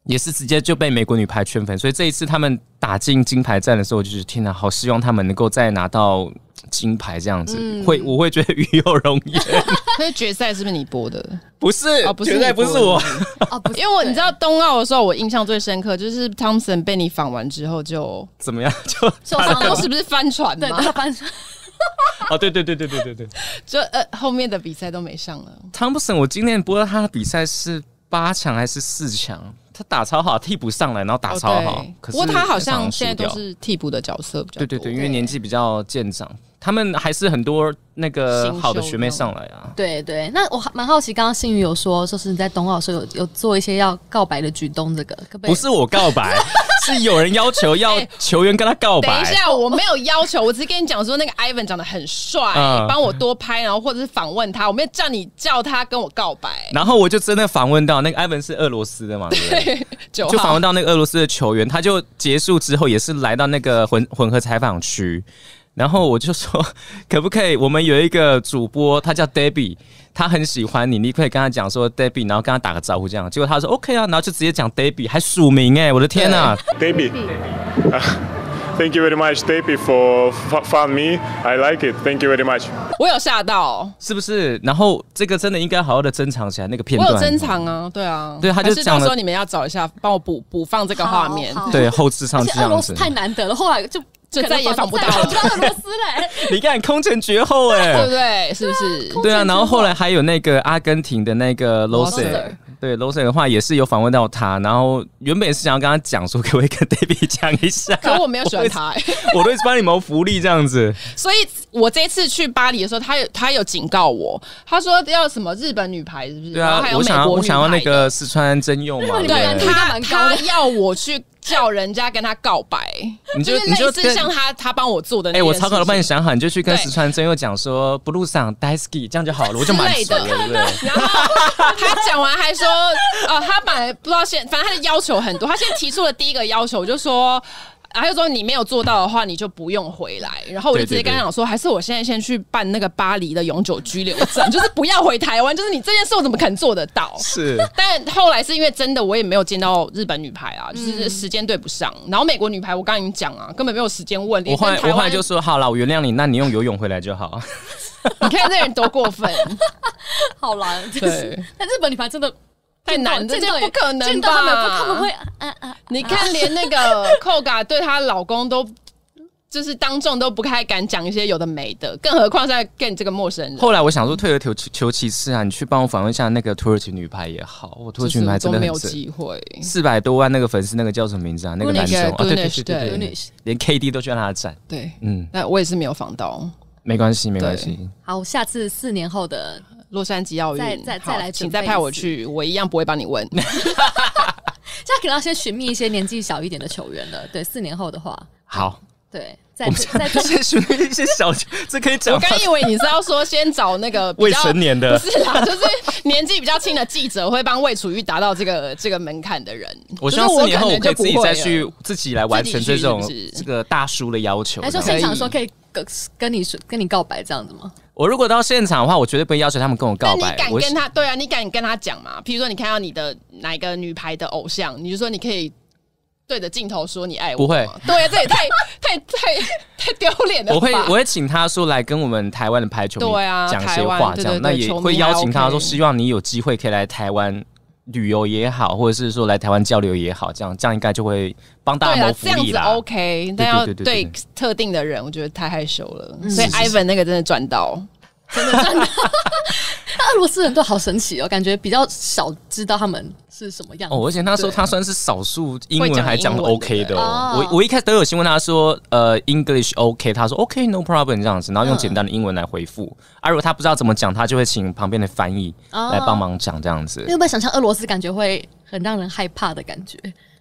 也是直接就被美国女排圈粉，所以这一次他们打进金牌战的时候，我就觉得天哪，好希望他们能够再拿到金牌这样子，我会觉得与有荣焉。 所以决赛是不是你播的？ 不是， 不是决赛不是我。 因为你知道冬奥的时候，我印象最深刻就是 Thompson 被你访完之后就怎么样？就受伤了， 是不是翻船嘛？ 对，他翻船。 哦，对， 就后面的比赛都没上了。 Thompson 我今天播到他的比赛是8强还是4强？他打超好，替补上来，然后打超好。可是不过他好像现在都是替补的角色比较多。 对，因为年纪比较渐长，他们还是很多那个好的学妹上来啊。 对，那我蛮好奇，刚刚信宇有说，就是你在冬奥的时候有做一些要告白的举动，这个可不可以？ 不是我告白，是有人要求要球员跟他告白。 等一下，我没有要求，我只是跟你讲说那个 Ivan 长得很帅，帮我多拍，然后或者是访问他，我没有叫他跟我告白。 然后我就真的访问到那个 Ivan 是俄罗斯的嘛，对不对？就访问到那个俄罗斯的球员，他就结束之后也是来到那个混合采访区。然后我就说，可不可以？我们有一个主播，他叫 Debbie， 他很喜欢你，你可以跟他讲说 Debbie， 然后跟他打个招呼这样。结果他说 OK 啊，然后就直接讲 Debbie， 还署名我的天哪 ！Debbie。Thank you very much, Debbie, for found me. I like it. Thank you very much. 我有吓到， 是不是？然后这个真的应该好好的珍藏起来，那个片段。 我有珍藏啊，对啊， 对，他就讲了。 到时候你们要找一下，帮我补放这个画面。 对，后置上去这样子。 俄罗斯太难得了，后来就再也访不到了。 俄罗斯嘞， 你看空前绝后对不对？是不是？ 对啊，然后后来还有那个阿根廷的那个 Loser。对 Loser 的话也是有访问到他，然后原本也是想要跟他讲说，可不可以跟 Debbie 讲一下？ 可我没有喜欢他， 我都一直帮你谋福利这样子。 所以我这次去巴黎的时候，他有警告我，他说要什么日本女排是不是？ 对啊，我想要那个四川真佑嘛， 对，他要我去叫人家跟他告白，你就类似像他帮我做的那件事情。 我草稿都帮你想好，你就去跟石川真佑讲说 Blue 桑 Daisuke 这样就好了，我就满足了，对不对？ 然后他讲完还说，他本来不知道反正他的要求很多，他先提出了第一个要求，就说。他就说你没有做到的话，你就不用回来。然后我就直接跟他讲说，还是我现在先去办那个巴黎的永久居留证，就是不要回台湾。就是你这件事我怎么可能做得到？ 是。 但后来是因为真的我也没有见到日本女排啊，就是时间对不上。然后美国女排我刚刚已经讲啊，根本没有时间问。 我后来就说好了，我原谅你，那你用游泳回来就好。 你看这人多过分。 好啦，对。但日本女排真的。 太难，这不可能吧？ 他们会你看，连那个Koga对她老公都就是当众都不太敢讲一些有的没的，更何况是在跟你这个陌生人。 后来我想说，退而求其次啊，你去帮我访问一下那个土耳其女排也好，土耳其女排真的没有机会 ，400多万那个粉丝，那个叫什么名字啊？那个男生对， 连 KD 都去让他站。 对，那我也是没有访到， 没关系。 好，下次4年后的。 洛杉矶奥运， 再来， 请再派我去，我一样不会帮你问。 现在可能要先寻觅一些年纪小一点的球员了。对，4年后的话， 好， 对， 再先寻觅一些小，这可以讲。 我刚以为你是要说先找那个未成年的， 不是啦，就是年纪比较轻的记者会帮魏楚瑜达到这个门槛的人。 我希望4年后我可以自己再去自己来完成这个大叔的要求。 还说现场的时候可以跟你告白这样子吗？ 我如果到现场的话，我绝对不会要求他们跟我告白。 你敢跟他对啊？你敢跟他讲吗？譬如说，你看到你的哪一个女排的偶像，你就说你可以对着镜头说你爱我。 不会， 对啊，这也太丢脸了吧。 我会请他说来跟我们台湾的排球迷讲些话，这样那也会邀请他说，希望你有机会可以来台湾旅游也好，或者是说来台湾交流也好，这样应该就会帮大家谋福利啦。 这样子 OK， 但要对特定的人，我觉得太害羞了。所以 Ivan 那个真的赚到， 真的赚到。俄罗斯人都好神奇哦，感觉比较少知道他们是什么样子。 而且他说他算是少数英文还讲 OK 的哦。我一开始都有先问他说English OK， 他说 OK no problem 这样子，然后用简单的英文来回复。如果他不知道怎么讲，他就会请旁边的翻译来帮忙讲这样子。 你有没有想象俄罗斯感觉会很让人害怕的感觉？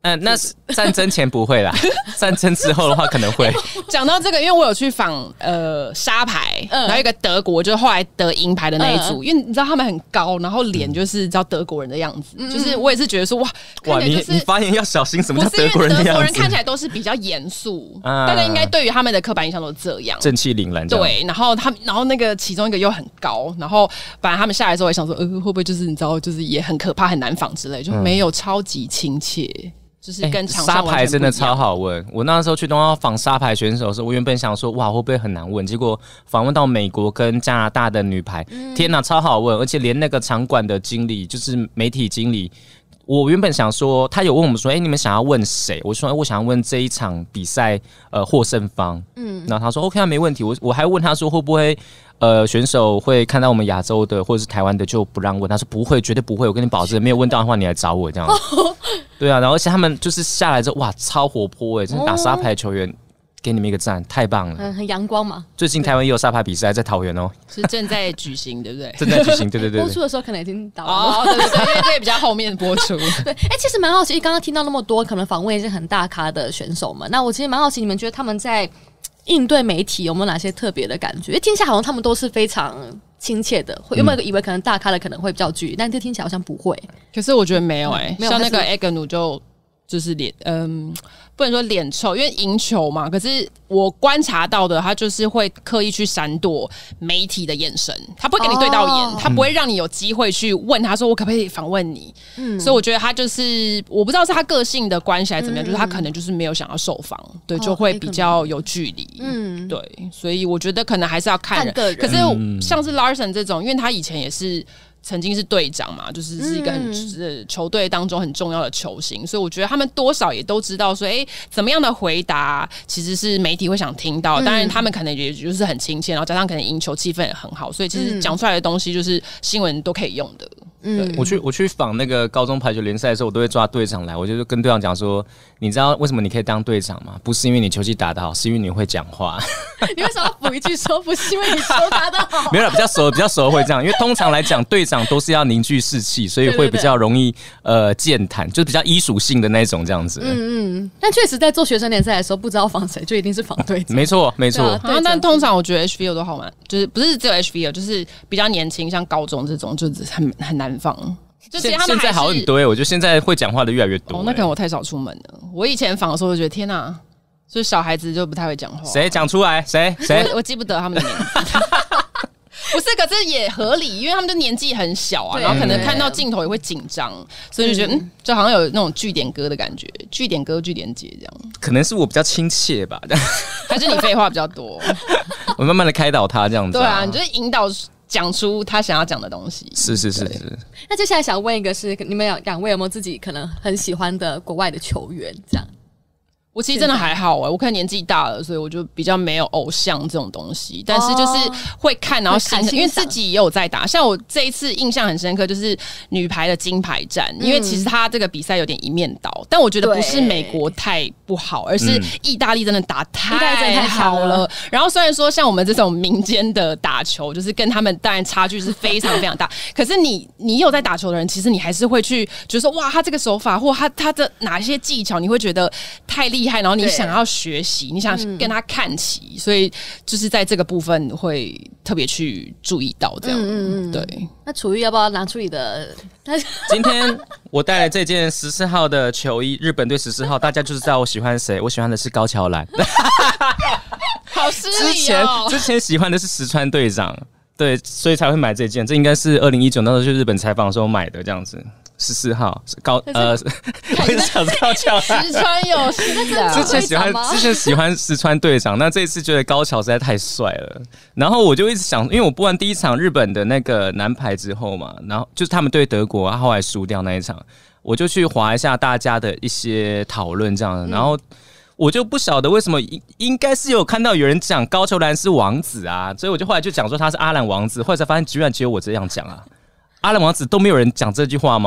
那战争前不会啦，战争之后的话可能会。 讲到这个，因为我有去访沙排，然后一个德国，就是后来得银牌的那一组，因为你知道他们很高，然后脸就是知道德国人的样子，就是我也是觉得说哇， 你发言要小心，什么叫德国人的样子？ 德国人看起来都是比较严肃，大家应该对于他们的刻板印象都是这样， 正气凛然。 对，然后那个其中一个又很高，然后本来他们下来之后也想说，会不会就是你知道，就是也很可怕、很难仿之类，就没有，超级亲切。就是跟沙排真的超好问。我那时候去东奥访沙排选手的时候，我原本想说哇会不会很难问，结果访问到美国跟加拿大的女排，天哪超好问，而且连那个场馆的经理就是媒体经理，我原本想说他有问我们说你们想要问谁，我说我想要问这一场比赛获胜方，然后他说 OK 那没问题，我还问他说会不会选手会看到我们亚洲的或者是台湾的就不让问，他说不会，绝对不会，我跟你保证，没有问到的话你来找我这样。对啊，然后而且他们就是下来之后哇超活泼真的打沙排球员，给你们一个赞，太棒了， 很阳光嘛。 最近台湾也有沙排比赛在桃园是正在举行，对不对？ 正在举行，对。 播出的时候可能已经打完了， 对，因为这个比较后面播出。 对，其实蛮好奇，刚刚听到那么多可能访问一些很大咖的选手们，那我其实蛮好奇，你们觉得他们在应对媒体有没有哪些特别的感觉？因为听起来好像他们都是非常亲切的，有没有以为可能大咖的可能会比较距离，但这听起来好像不会。 可是我觉得没有像那个 Eganu 就是脸不能说脸臭，因为赢球嘛。可是我观察到的，他就是会刻意去闪躲媒体的眼神，他不会跟你对到眼，他不会让你有机会去问他说我可不可以访问你。所以我觉得他就是我不知道是他个性的关系还是怎么样，就是他可能就是没有想要受访，对，就会比较有距离。对，所以我觉得可能还是要看人。可是像是 Larson 这种，因为他以前也是曾经是队长嘛，就是一个球队当中很重要的球星，所以我觉得他们多少也都知道说，怎么样的回答其实是媒体会想听到。当然，他们可能也就是很亲切，然后加上可能赢球气氛也很好，所以其实讲出来的东西就是新闻都可以用的。 我去访那个高中排球联赛的时候，我都会抓队长来，我就跟队长讲说，你知道为什么你可以当队长吗？不是因为你球技打得好，是因为你会讲话。 你为什么要补一句说不是因为你球打得好？ 没有啦，比较熟会这样，因为通常来讲，队长都是要凝聚士气，所以会比较容易健谈，就是比较医属性的那种这样子。 但确实在做学生联赛的时候，不知道访谁就一定是访队长。 没错。 但通常我觉得 HVL 都好玩，就是不是只有 HVL， 就是比较年轻，像高中这种就是很难放。就是他们现在好很多我觉得现在会讲话的越来越多。 那可能我太少出门了。我以前访的时候就觉得天哪，就是小孩子就不太会讲话。 谁讲出来？谁？ 我记不得他们的名字。不是，可是也合理，因为他们就年纪很小啊，然后可能看到镜头也会紧张，所以就觉得就好像有那种据点歌的感觉，据点歌、据点姐这样。可能是我比较亲切吧， 还是你废话比较多？ 我慢慢的开导他这样子。 对啊，你就是引导讲出他想要讲的东西。 是。 那接下来想问一个是，你们两位有没有自己可能很喜欢的国外的球员？这样。 我其实真的还好我可能年纪大了，所以我就比较没有偶像这种东西，但是就是会看，然后因为自己也有在打。像我这一次印象很深刻，就是女排的金牌战，因为其实他这个比赛有点一面倒，但我觉得不是美国太不好，而是意大利真的打太好了。然后虽然说像我们这种民间的打球，就是跟他们当然差距是非常非常大，可是你有在打球的人，其实你还是会去觉得说哇，他这个手法或他的哪些技巧，你会觉得太厉害，然后你想要学习，你想跟他看齐，所以就是在这个部分会特别去注意到这样。对。 那楚玉要不要拿出你的？ 今天我带来这件14号的球衣，日本队14号，大家就知道我喜欢谁。我喜欢的是高桥兰。 好失礼哦！ 之前喜欢的是石川队长，对，所以才会买这件。这应该是2019那时候去日本采访的时候买的，这样子。14号高我一直想高桥兰。 石川有戏的， 之前喜欢石川队长，那这一次觉得高桥实在太帅了，然后我就一直想，因为我播完第一场日本的那个男排之后嘛，然后就是他们对德国，后来输掉那一场，我就去滑一下大家的一些讨论这样，然后我就不晓得为什么应该是有看到有人讲高桥兰是王子啊，所以我就后来就讲说他是阿兰王子，后来才发现居然只有我这样讲啊。阿兰王子都没有人讲这句话吗？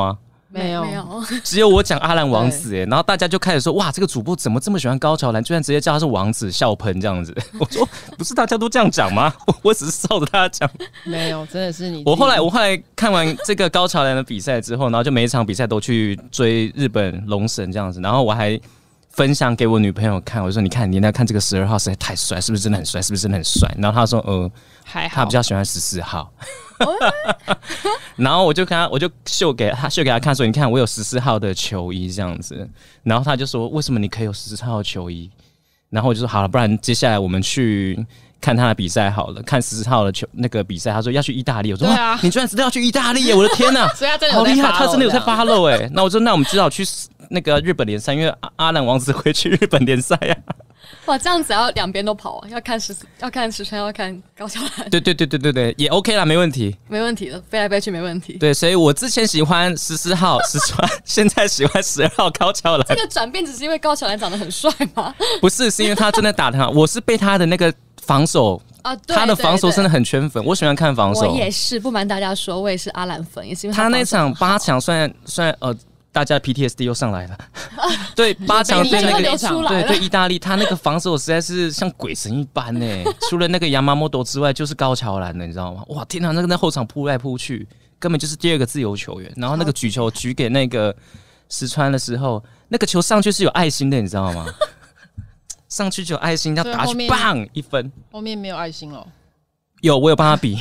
没有， 只有我讲阿兰王子然后大家就开始说哇，这个主播怎么这么喜欢高桥兰，居然直接叫他是王子，笑喷这样子。我说不是大家都这样讲吗？我只是照着他讲。 没有，真的是你。 我后来看完这个高桥兰的比赛之后，然后就每一场比赛都去追日本龙神这样子，然后我还分享给我女朋友看，我说你看你那看这个12号实在太帅，是不是真的很帅？是不是真的很帅？然后她说还好， 她比较喜欢14号。然后我就秀给他看说，你看我有14号的球衣这样子，然后他就说为什么你可以有14号的球衣？然后我就说好了，不然接下来我们去看他的比赛好了，看14号的那个比赛。他说要去意大利，我说哇，你居然知道要去意大利耶！我的天哪， 所以他真的好厉害，他真的有在 follow 哎。那我说那我们只好去那个日本联赛，因为阿兰王子会去日本联赛呀。 哇，这样子要两边都跑啊，要看石川，要看高桥兰。 对，也 OK 啦，没问题， 没问题的，飞来飞去没问题。 对，所以我之前喜欢14号石川，现在喜欢12号高桥兰。 这个转变只是因为高桥兰长得很帅吗？ 不是，是因为他真的打得很好。我是被他的那个防守他的防守真的很圈粉，我喜欢看防守。 我也是，不瞒大家说，我也是阿兰粉，也是因为他那场8强，虽然大家 PTSD 又上来了。对，8强对那个对意大利，他那个防守实在是像鬼神一般呢。除了那个Yamamoto之外，就是高桥兰的，你知道吗？哇，天哪，那个在后场扑来扑去，根本就是第2个自由球员。然后那个举球举给那个石川的时候，那个球上去是有爱心的，你知道吗？上去就有爱心，要打去棒1分。 后面没有爱心了。 有，我有帮他比。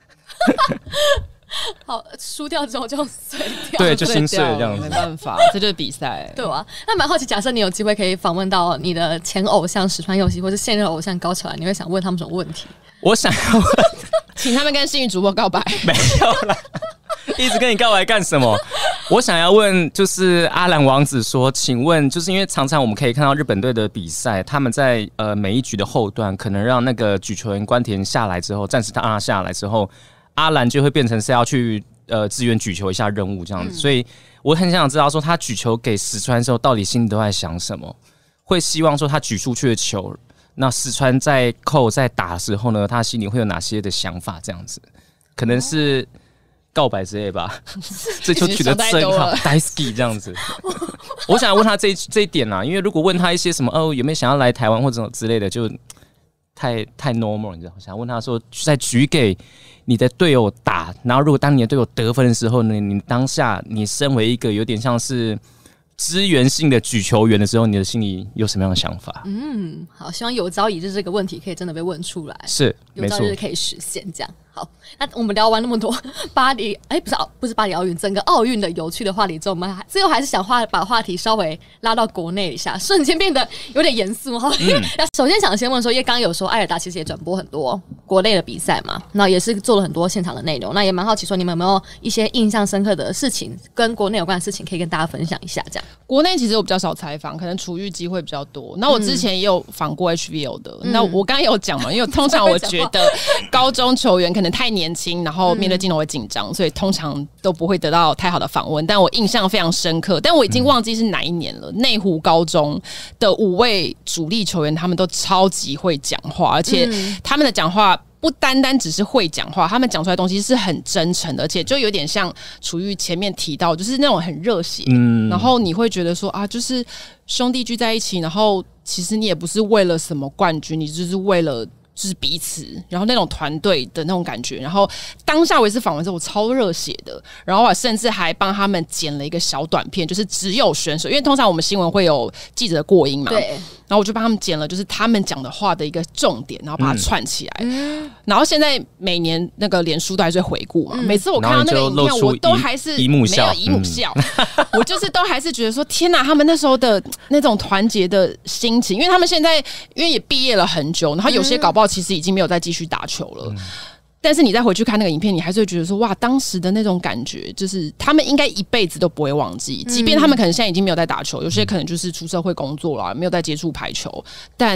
好，输掉之后就碎掉， 对，就心碎了这样子， 没办法，这就是比赛， 对啊。那蛮好奇，假设你有机会可以访问到你的前偶像石川佑希，或是现任偶像高桥兰，你会想问他们什么问题？ 我想要问， 请他们跟幸运主播告白。 没有啦，一直跟你告白干什么？我想要问，就是阿兰王子说，请问，就是因为常常我们可以看到日本队的比赛，他们在每一局的后段，可能让那个举球员关田下来之后，暂时他让他下来之后。阿兰就会变成是要去支援举球一下任务这样子，所以我很想知道说他举球给石川的时候，到底心里都在想什么？会希望说他举出去的球，那石川在扣在打的时候呢，他心里会有哪些的想法？这样子，可能是告白之类吧。这球取得真好 ，Daisuke 这样子。我想问他这一点啦，因为如果问他一些什么有没有想要来台湾或者之类的，就太 normal， 你知道？想问他说，在举给你的队友打，然后如果当你的队友得分的时候呢，你当下你身为一个有点像是支援性的举球员的时候，你的心里有什么样的想法？ 好，希望有朝一日这个问题可以真的被问出来， 是有朝一日可以实现这样。好，那我们聊完那么多巴黎，不是巴黎奥运，整个奥运的有趣的话题之后，我们最后还是想把话题稍微拉到国内一下，瞬间变得有点严肃哈。首先想先问说，因为刚刚有说艾尔达其实也转播很多国内的比赛嘛，那也是做了很多现场的内容，那也蛮好奇说你们有没有一些印象深刻的事情，跟国内有关的事情可以跟大家分享一下？这样， 国内其实我比较少采访，可能处遇机会比较多。那我之前也有访过 HBO 的，那我刚刚有讲嘛，因为通常我觉得高中球员可能太年轻，然后面对镜头会紧张，所以通常都不会得到太好的访问。但我印象非常深刻，但我已经忘记是哪一年了。内湖高中的5位主力球员，他们都超级会讲话，而且他们的讲话不单单只是会讲话，他们讲出来的东西是很真诚的，而且就有点像楚玉前面提到，就是那种很热血，然后你会觉得说啊，就是兄弟聚在一起，然后其实你也不是为了什么冠军，你就是为了就是彼此，然后那种团队的那种感觉。然后当下我也是访问之后，我超热血的，然后我甚至还帮他们剪了一个小短片，就是只有选手，因为通常我们新闻会有记者的过音嘛，对，然后我就帮他们剪了，就是他们讲的话的一个重点，然后把它串起来。然后现在每年那个脸书都还是会回顾嘛，每次我看到那个影片，我都还是姨母笑， 没有姨母笑，我就是都还是觉得说，天哪，他们那时候的那种团结的心情，因为他们现在因为也毕业了很久，然后有些搞不好其实已经没有再继续打球了。但是你再回去看那个影片，你还是会觉得说，哇，当时的那种感觉，就是他们应该一辈子都不会忘记。即便他们可能现在已经没有在打球，有些可能就是出社会工作了，没有在接触排球，但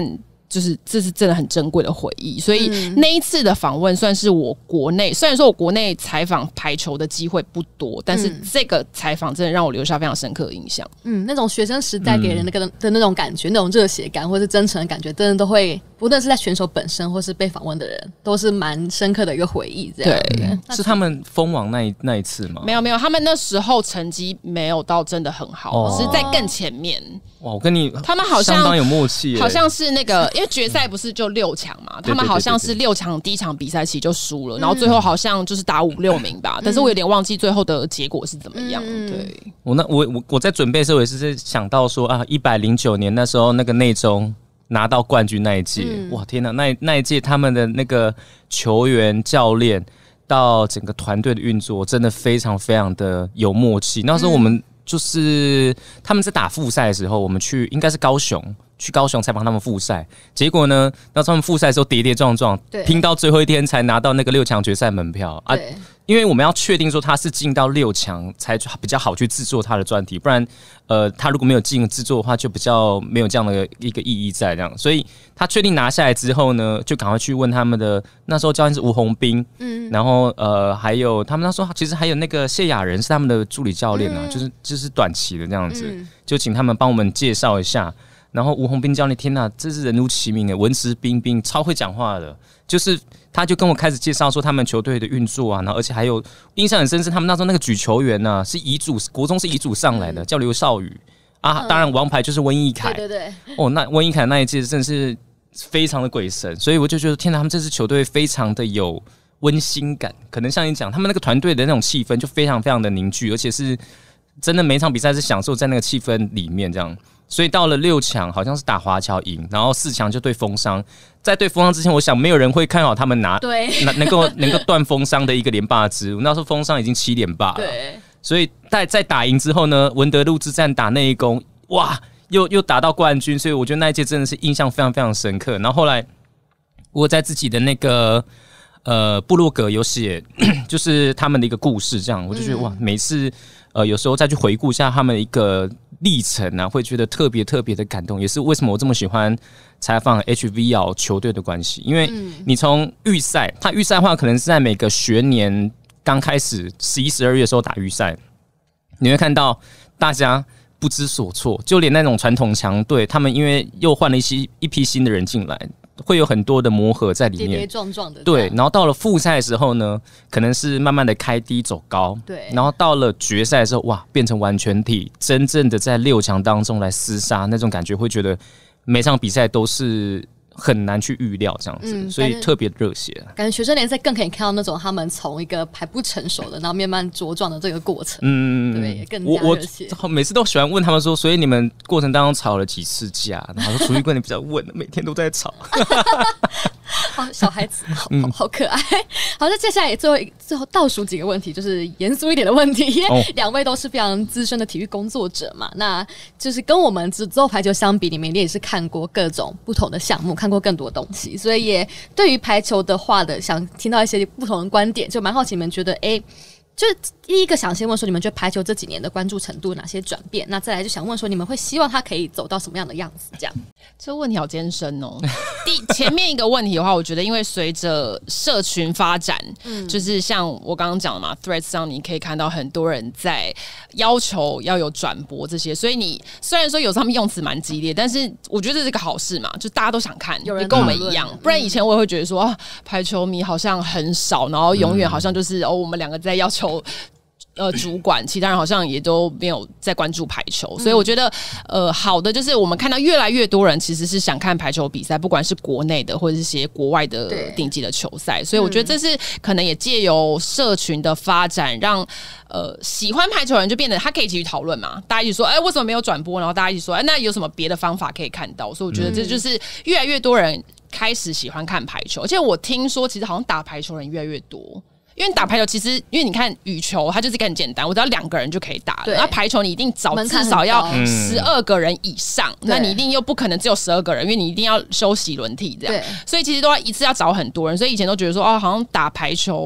就是这是真的很珍贵的回忆，所以那一次的访问算是我国内，虽然说我国内采访排球的机会不多，但是这个采访真的让我留下非常深刻的印象。 那种学生时代给人的那种感觉，那种热血感或是真诚的感觉，真的都会，不论是在选手本身或是被访问的人，都是蛮深刻的一个回忆。这样对， 是他们封王那一次吗？ 没有，他们那时候成绩没有到真的很好，是在更前面。 哇，我跟你他们好像相当有默契， 好像是那个，因为决赛不是就6强嘛，他们好像是6强第一场比赛期就输了，然后最后好像就是打5、6名吧，但是我有点忘记最后的结果是怎么样。对， 我在准备的时候也是在想到说啊，109年那时候那个内中拿到冠军那一届，哇天哪，那一届他们的那个球员教练到整个团队的运作真的非常非常的有默契。那时候我们就是他们在打复赛的时候，我们应该是去高雄采访他们复赛，结果呢，那他们复赛的时候跌跌撞撞，拼到最后一天才拿到那个6强决赛门票啊。因为我们要确定说他是进到6强才比较好去制作他的专题，不然他如果没有进制作的话，就比较没有这样的一个意义在这样。所以他确定拿下来之后呢，就赶快去问他们的那时候教练是吴宏斌，然后还有他们那时候其实还有那个谢雅人是他们的助理教练啊，就是短期的这样子，就请他们帮我们介绍一下。然后吴宏斌教练，天哪，这是人如其名诶，文质彬彬，超会讲话的。就是他就跟我开始介绍说他们球队的运作啊，然后而且还有印象很深是他们那时候那个举球员啊，是乙组国中是乙组上来的，叫刘少宇啊。当然王牌就是温义凯， 对哦，那温义凯那一届真的是非常的鬼神，所以我就觉得天哪，他们这支球队非常的有温馨感。可能像你讲，他们那个团队的那种气氛就非常非常的凝聚，而且是真的每一场比赛是享受在那个气氛里面这样。所以到了6强，好像是打华侨赢，然后4强就对丰商。在对丰商之前，我想没有人会看好他们能够断丰商的一个连霸之路。那时候丰商已经7连霸了，对。所以在打赢之后呢，文德路之战打内功，哇，又打到冠军。所以我觉得那一届真的是印象非常非常深刻。然后后来我在自己的那个部落格有写，就是他们的一个故事，这样我就觉得哇，每次有时候再去回顾一下他们的一个历程啊，会觉得特别特别的感动，也是为什么我这么喜欢采访 HVL 球队的关系。因为你从预赛，他预赛的话可能是在每个学年刚开始11、12月的时候打预赛，你会看到大家不知所措，就连那种传统强队，他们因为又换了一批新的人进来，会有很多的磨合在里面， 跌跌撞撞的。 对，然后到了复赛的时候呢，可能是慢慢的开低走高， 对。 然后到了决赛的时候，哇，变成完全体，真正的在6强当中来厮杀，那种感觉会觉得每场比赛都是很难去预料这样子，所以特别热血。 感觉学生联赛更可以看到那种他们从一个还不成熟的，然后慢慢茁壮的这个过程。对，更加热血。 我每次都喜欢问他们说，所以你们过程当中吵了几次架？然后厨艺棍你比较问，每天都在吵。 小孩子好可爱。好，那接下来最后倒数几个问题，就是严肃一点的问题，因为2位都是非常资深的体育工作者嘛，那就是跟我们只做排球相比，你们也是看过各种不同的项目，看过更多东西，所以也对于排球的话的想听到一些不同的观点，就蛮好奇你们觉得就第一个想先问说，你们觉得排球这几年的关注程度有哪些转变？那再来就想问说，你们会希望它可以走到什么样的样子？这样， 这问题好艰深哦。前面一个问题的话，我觉得因为随着社群发展，就是像我刚刚讲的嘛 ，Threads 上你可以看到很多人在要求要有转播这些，所以你虽然说有时候他们用词蛮激烈，但是我觉得这是个好事嘛，就大家都想看，有人跟我们一样。不然以前我也会觉得说，排球迷好像很少，然后永远好像就是我们两个在要求。主管，其他人好像也都没有在关注排球，所以我觉得，好的就是我们看到越来越多人其实是想看排球比赛，不管是国内的或者是些国外的顶级的球赛，所以我觉得这是可能也借由社群的发展，让喜欢排球的人就变得他可以继续讨论嘛，大家一起说，为什么没有转播？然后大家一起说，那有什么别的方法可以看到？所以我觉得这就是越来越多人开始喜欢看排球，而且我听说其实好像打排球的人越来越多。因为打排球其实，因为你看羽球，它就是一个很简单，我只要2个人就可以打了。那排球你一定找至少要12个人以上，那你一定又不可能只有12个人，因为你一定要休息轮替这样。所以其实都要一次要找很多人。所以以前都觉得说，好像打排球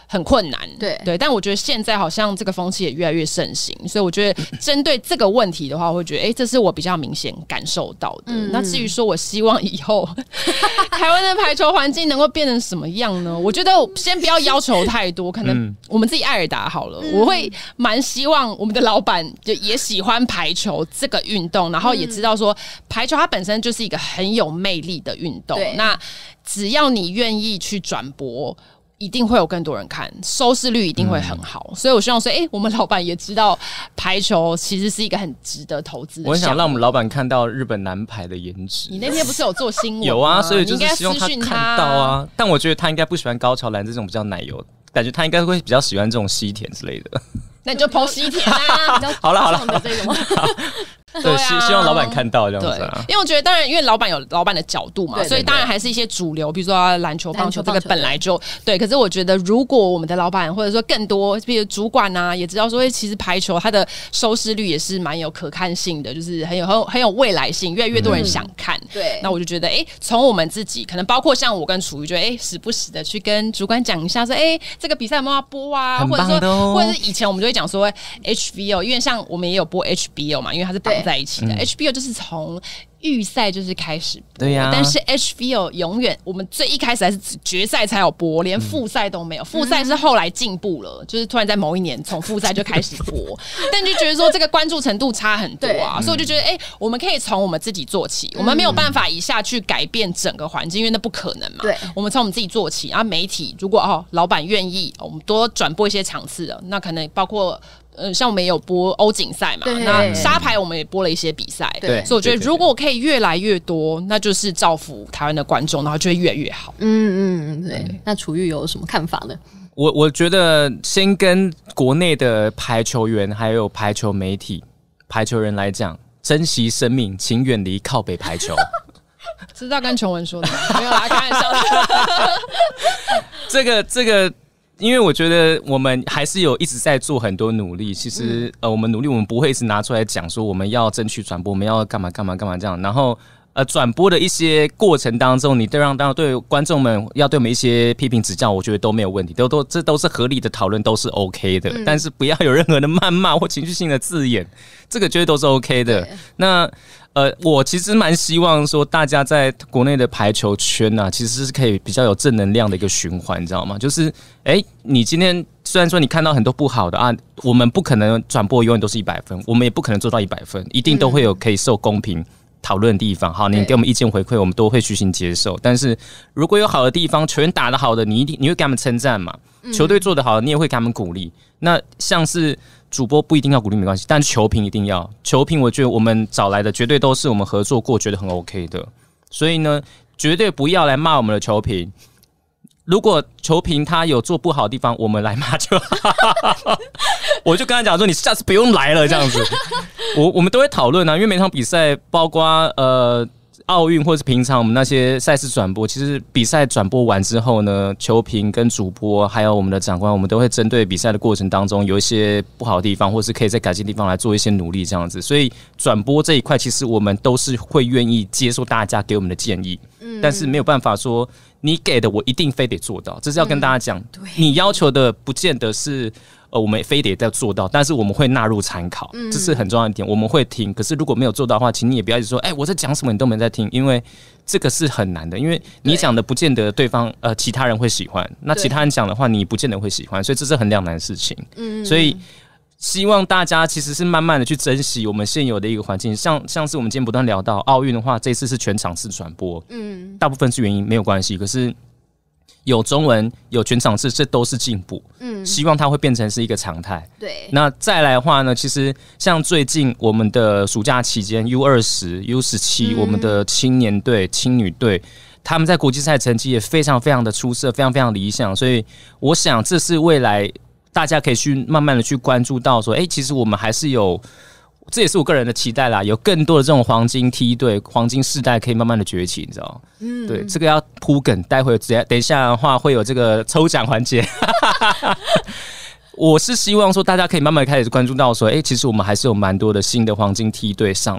很困难。 对， 但我觉得现在好像这个风气也越来越盛行，所以我觉得针对这个问题的话，我会觉得这是我比较明显感受到的。那至于说我希望以后台湾的排球环境能够变成什么样呢？我觉得先不要要求太多，可能我们自己艾尔达好了，我会蛮希望我们的老板就也喜欢排球这个运动，然后也知道说排球它本身就是一个很有魅力的运动。那只要你愿意去转播，一定会有更多人看，收视率一定会很好。所以我希望说，我们老板也知道排球其实是一个很值得投资的项目。 我很想让我们老板看到日本男排的颜值。 你那天不是有做新闻有啊，所以就是希望他看到啊。但我觉得他应该不喜欢高桥兰这种比较奶油，感觉他应该会比较喜欢这种西田之类的。 那你就剖西田啊！ 好了，对，希望老板看到这样子啊。 因为我觉得，当然，因为老板有老板的角度嘛，所以当然还是一些主流，比如说篮球、棒球，这个本来就对。可是我觉得，如果我们的老板或者说更多，比如主管啊，也知道说，其实排球它的收视率也是蛮有可看性的，就是很有未来性，越来越多人想看。 对， 那我就觉得，从我们自己，可能包括像我跟楚瑜，就时不时的去跟主管讲一下，说，这个比赛有没有要播啊？或者说，或者是以前我们就会讲说 HBO， 因为像我们也有播 HBO 嘛，因为它是绑在一起的。HBO 就是从预赛就是开始播， 对呀。 但是 HBO 永远我们最一开始还是决赛才有播，连复赛都没有。复赛是后来进步了，就是突然在某一年从复赛就开始播，但就觉得说这个关注程度差很多啊，所以我就觉得我们可以从我们自己做起，我们没有办法一下去改变整个环境，因为那不可能嘛。 对， 我们从我们自己做起，然后媒体如果老板愿意，我们多转播一些场次的，那可能包括。像我们也有播欧锦赛嘛，那沙排我们也播了一些比赛，所以我觉得如果可以越来越多，那就是造福台湾的观众，然后就会越来越好。 对。那楚瑜有什么看法呢？ 我觉得先跟国内的排球员还有排球媒体、排球人来讲，珍惜生命，请远离靠北排球。 知道跟琼文说的吗？没有啦，开玩笑的。 这个。因为我觉得我们还是有一直在做很多努力，其实我们努力，我们不会一直拿出来讲说我们要争取转播，我们要干嘛这样。然后转播的一些过程当中，你当然对观众们要对我们一些批评指教，我觉得都没有问题，这都是合理的讨论，都是 OK 的。但是不要有任何的谩骂或情绪性的字眼，这个绝对都是 OK 的。那我其实蛮希望说，大家在国内的排球圈啊，其实是可以比较有正能量的一个循环，你知道吗？就是，你今天虽然说你看到很多不好的啊，我们不可能转播永远都是100分，我们也不可能做到100分，一定都会有可以受公平讨论的地方。好，你给我们意见回馈，我们都会虚心接受。但是如果有好的地方，球员打得好的，你会给他们称赞嘛？球队做得好，你也会给他们鼓励。那像是主播不一定要鼓励没关系，但球评一定要。球评我觉得我们找来的绝对都是我们合作过觉得很 OK 的，所以呢，绝对不要来骂我们的球评。如果球评他有做不好的地方，我们来骂就好。我就跟他讲说，你下次不用来了这样子。我们都会讨论啊，因为每场比赛，包括奥运或是平常我们那些赛事转播，其实比赛转播完之后呢，球评跟主播还有我们的长官，我们都会针对比赛的过程当中有一些不好的地方，或是可以在改进的地方来做一些努力这样子。所以转播这一块，其实我们都是会愿意接受大家给我们的建议，但是没有办法说你给的我一定非得做到，这是要跟大家讲。你要求的不见得是我们非得要做到，但是我们会纳入参考，这是很重要的一点。我们会听，可是如果没有做到的话，请你也不要一直说，我在讲什么你都没在听，因为这个是很难的。因为你讲的不见得对方其他人会喜欢，那其他人讲的话你不见得会喜欢，所以这是很两难的事情。所以希望大家其实是慢慢的去珍惜我们现有的一个环境，像是我们今天不断聊到奥运的话，这次是全场次转播，大部分是原因没有关系，可是有中文有全场次，这都是进步。希望它会变成是一个常态。 对， 那再来的话呢，其实像最近我们的暑假期间 U20、U17，我们的青年队、青女队，他们在国际赛成绩也非常非常的出色，非常非常理想，所以我想这是未来大家可以去慢慢的去关注到说，其实我们还是有。这也是我个人的期待啦，有更多的这种黄金梯队、黄金世代可以慢慢的崛起，你知道吗？对，这个要铺梗，待会等一下的话会有这个抽奖环节。我是希望说大家可以慢慢开始关注到说，其实我们还是有蛮多的新的黄金梯队上来，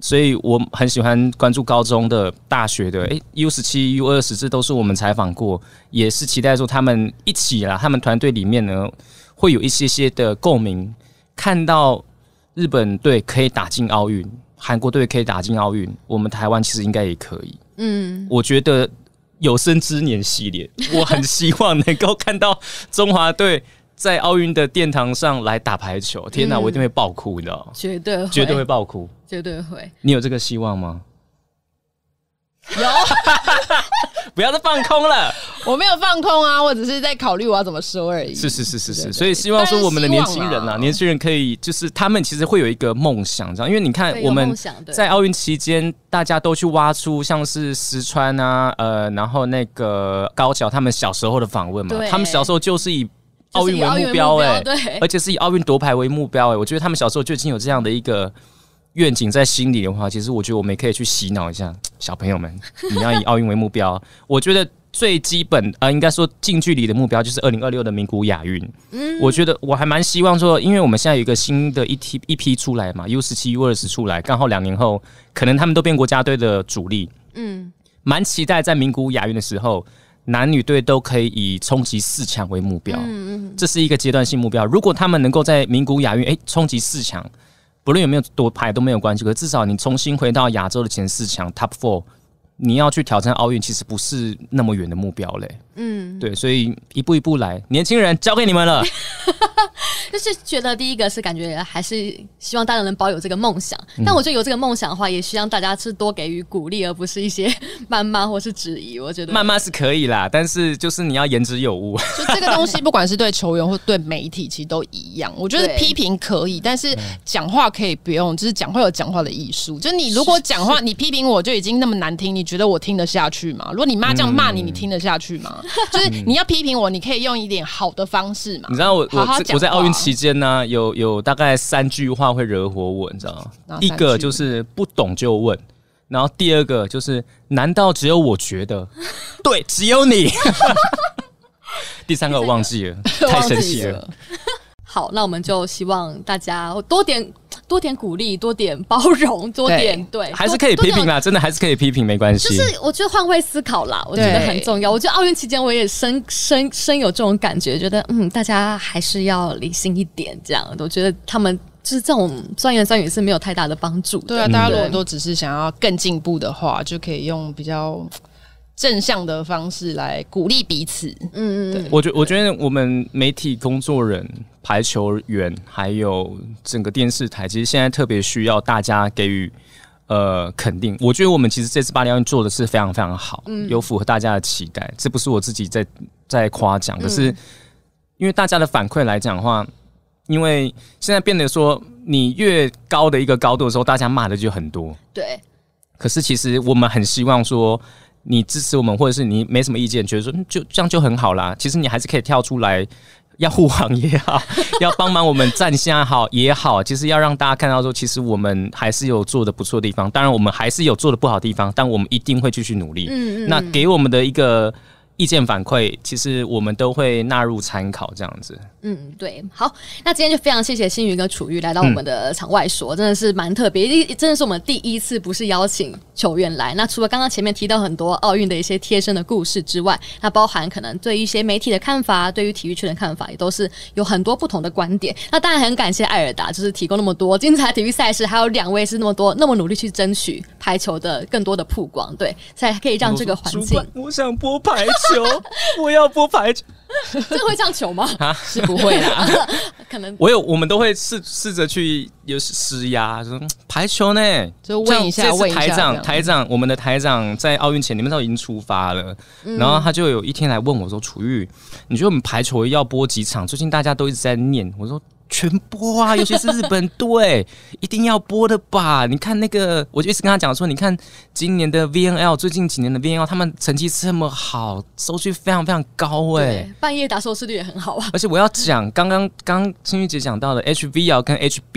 所以我很喜欢关注高中的、大学的，U17、U20这都是我们采访过，也是期待说他们一起啦，他们团队里面呢会有一些的共鸣，看到日本队可以打进奥运，韩国队可以打进奥运，我们台湾其实应该也可以。我觉得有生之年系列，我很希望能够看到中华队在奥运的殿堂上来打排球，天哪，我一定会爆哭，你知道吗？ 绝对会爆哭， 绝对会。 你有这个希望吗？ 有， 不要再放空了。 我没有放空啊，我只是在考虑我要怎么说而已。 是，所以希望说我们的年轻人啊，年轻人可以就是他们其实会有一个梦想，这样，因为你看我们在奥运期间，大家都去挖出像是石川啊，然后那个高桥他们小时候的访问嘛，他们小时候就是以奥运为目标而且是以奥运夺牌为目标我觉得他们小时候就已经有这样的一个愿景在心里的话，其实我觉得我们也可以去洗脑一下小朋友们，你要以奥运为目标。我觉得最基本应该说近距离的目标就是2026的名古亚运。我觉得我还蛮希望说，因为我们现在有一个新的一批出来嘛 ，U17、U20 出来，刚好2年后可能他们都变国家队的主力。蛮期待在名古亚运的时候，男女队都可以以冲击4强为目标，这是一个阶段性目标。如果他们能够在名古亚运冲击4强，不论有没有夺牌都没有关系，可是至少你重新回到亚洲的前4强 Top 4，你要去挑战奥运，其实不是那么远的目标嘞。对，所以一步一步来，年轻人交给你们了。 就是觉得第一个是感觉还是希望大家能保有这个梦想，但我觉得有这个梦想的话，也希望大家是多给予鼓励，而不是一些谩骂或是质疑。我觉得谩骂是可以啦，但是就是你要言之有物。 就这个东西，不管是对球员或对媒体，其实都一样。我觉得批评可以，但是讲话可以不用，就是讲话有讲话的艺术。就是你如果讲话，你批评我就已经那么难听，你觉得我听得下去吗？如果你妈这样骂你，你听得下去吗？就是你要批评我，你可以用一点好的方式嘛。 你知道我在奥运期间呢，有大概3句话会惹火我，你知道吗？一个就是不懂就问，然后第二个就是难道只有我觉得？对，只有你。第3个我忘记了，太生气了。 好，那我们就希望大家多点鼓励，多点包容，多点对， 还是可以批评啦，真的还是可以批评，没关系。 就是我觉得换位思考啦，我觉得很重要。我觉得奥运期间我也深有这种感觉，觉得大家还是要理性一点，这样。我觉得他们就是这种酸言酸语是没有太大的帮助的。 对啊，大家如果都只是想要更进步的话，就可以用比较正向的方式来鼓励彼此。 对，我觉得我们媒体工作人、排球员还有整个电视台，其实现在特别需要大家给予肯定。我觉得我们其实这次巴黎奥运做的是非常非常好，有符合大家的期待。这不是我自己在夸奖，可是因为大家的反馈来讲的话，因为现在变得说你越高的一个高度的时候，大家骂的就很多。 对。 可是其实我们很希望说，你支持我们，或者是你没什么意见，觉得说就这样就很好啦。其实你还是可以跳出来，要护航也好，要帮忙我们站下好也好，其实要让大家看到说，其实我们还是有做的不错的地方。当然，我们还是有做的不好的地方，但我们一定会继续努力。那给我们的一个意见反馈，其实我们都会纳入参考，这样子。 对，好，那今天就非常谢谢新宇跟楚瑜来到我们的场外说，真的是蛮特别，真的是我们第一次不是邀请球员来。那除了刚刚前面提到很多奥运的一些贴身的故事之外，那包含可能对于一些媒体的看法，对于体育圈的看法，也都是有很多不同的观点。那当然很感谢艾尔达，就是提供那么多精彩体育赛事，还有2位是那么努力去争取排球的更多的曝光，对，才可以让这个环境。 我想播排球，我要播排球。 这会这样球吗？ 是不会啦， 可能我们都会试着去有施压，说排球呢， 就问一下台长，我们的台长在奥运前，你们都已经出发了，然后他就有一天来问我说：“楚瑜，你觉得我们排球要播几场？最近大家都一直在念。”我说：“全播啊，尤其是日本队，一定要播的吧？你看那个，我就一直跟他讲说，你看今年的 VNL， 最近几年的 VNL， 他们成绩这么好，收视非常非常高半夜打收视率也很好啊。 而且我要讲，刚青玉姐讲到的 HVL 跟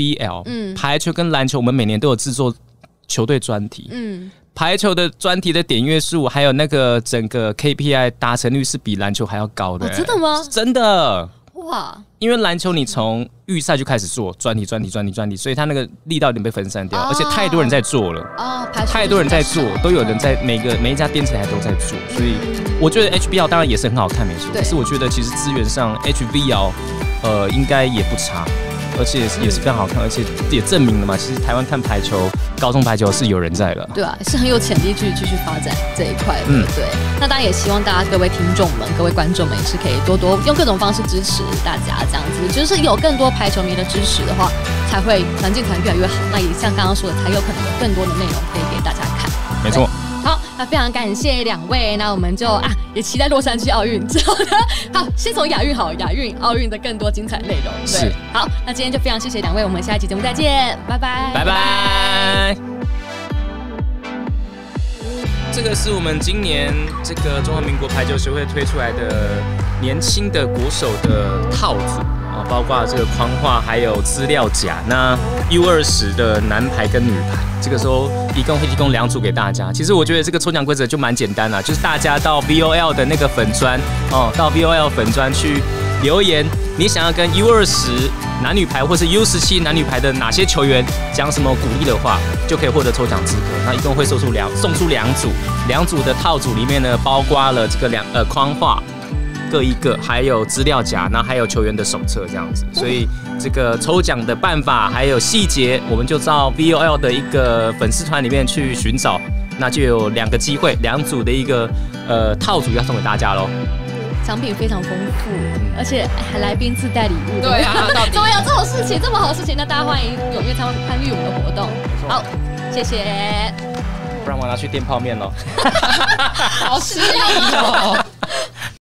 HBL，排球跟篮球，我们每年都有制作球队专题，排球的专题的点阅数，还有那个整个 KPI 达成率是比篮球还要高的。 真的吗？ 真的。 哇！ 因为篮球你从预赛就开始做专题，所以它那个力道有点被分散掉，而且太多人在做了，太多人在做，都有人在每一家电视台都在做，所以我觉得 HBL 当然也是很好看，没错。可是我觉得其实资源上 HVL 应该也不差。而且也是非常好看，而且也证明了嘛，其实台湾看排球，高中排球是有人在了， 对啊，是很有潜力继续发展这一块的，对。那当然也希望大家各位听众们、各位观众们也是可以多多用各种方式支持大家，这样子就是有更多排球迷的支持的话，才会环境才越来越好。那也像刚刚说的，才有可能有更多的内容可以给大家看。 没错。 好，那非常感谢两位，那我们就也期待洛杉矶奥运之后呢，好，先从亚运奥运的更多精彩内容。对， 是。 好，那今天就非常谢谢两位，我们下一期节目再见，拜拜， 拜拜。这个是我们今年这个中华民国排球协会推出来的年轻的国手的套组啊，包括这个框画还有资料夹。那 U20 的男排跟女排，这个时候一共会提供2组给大家。其实我觉得这个抽奖规则就蛮简单啦，就是大家到 VOL 的那个粉专到 VOL 粉专去留言，你想要跟 U20 男女排或是 U17 男女排的哪些球员讲什么鼓励的话，就可以获得抽奖资格。那一共会送出2组的套组，里面呢包括了这个框画各一个，还有资料夹，那还有球员的手册这样子。所以这个抽奖的办法还有细节，我们就照 VOL 的一个粉丝团里面去寻找，那就有2个机会，2组的一个套组要送给大家咯。 奖品非常丰富，而且还来宾自带礼物。 对啊， 怎么有这种事情，这么好的事情？那大家欢迎踊跃参与我们的活动。好，谢谢。 不然我拿去垫泡面咯。 好失礼哦。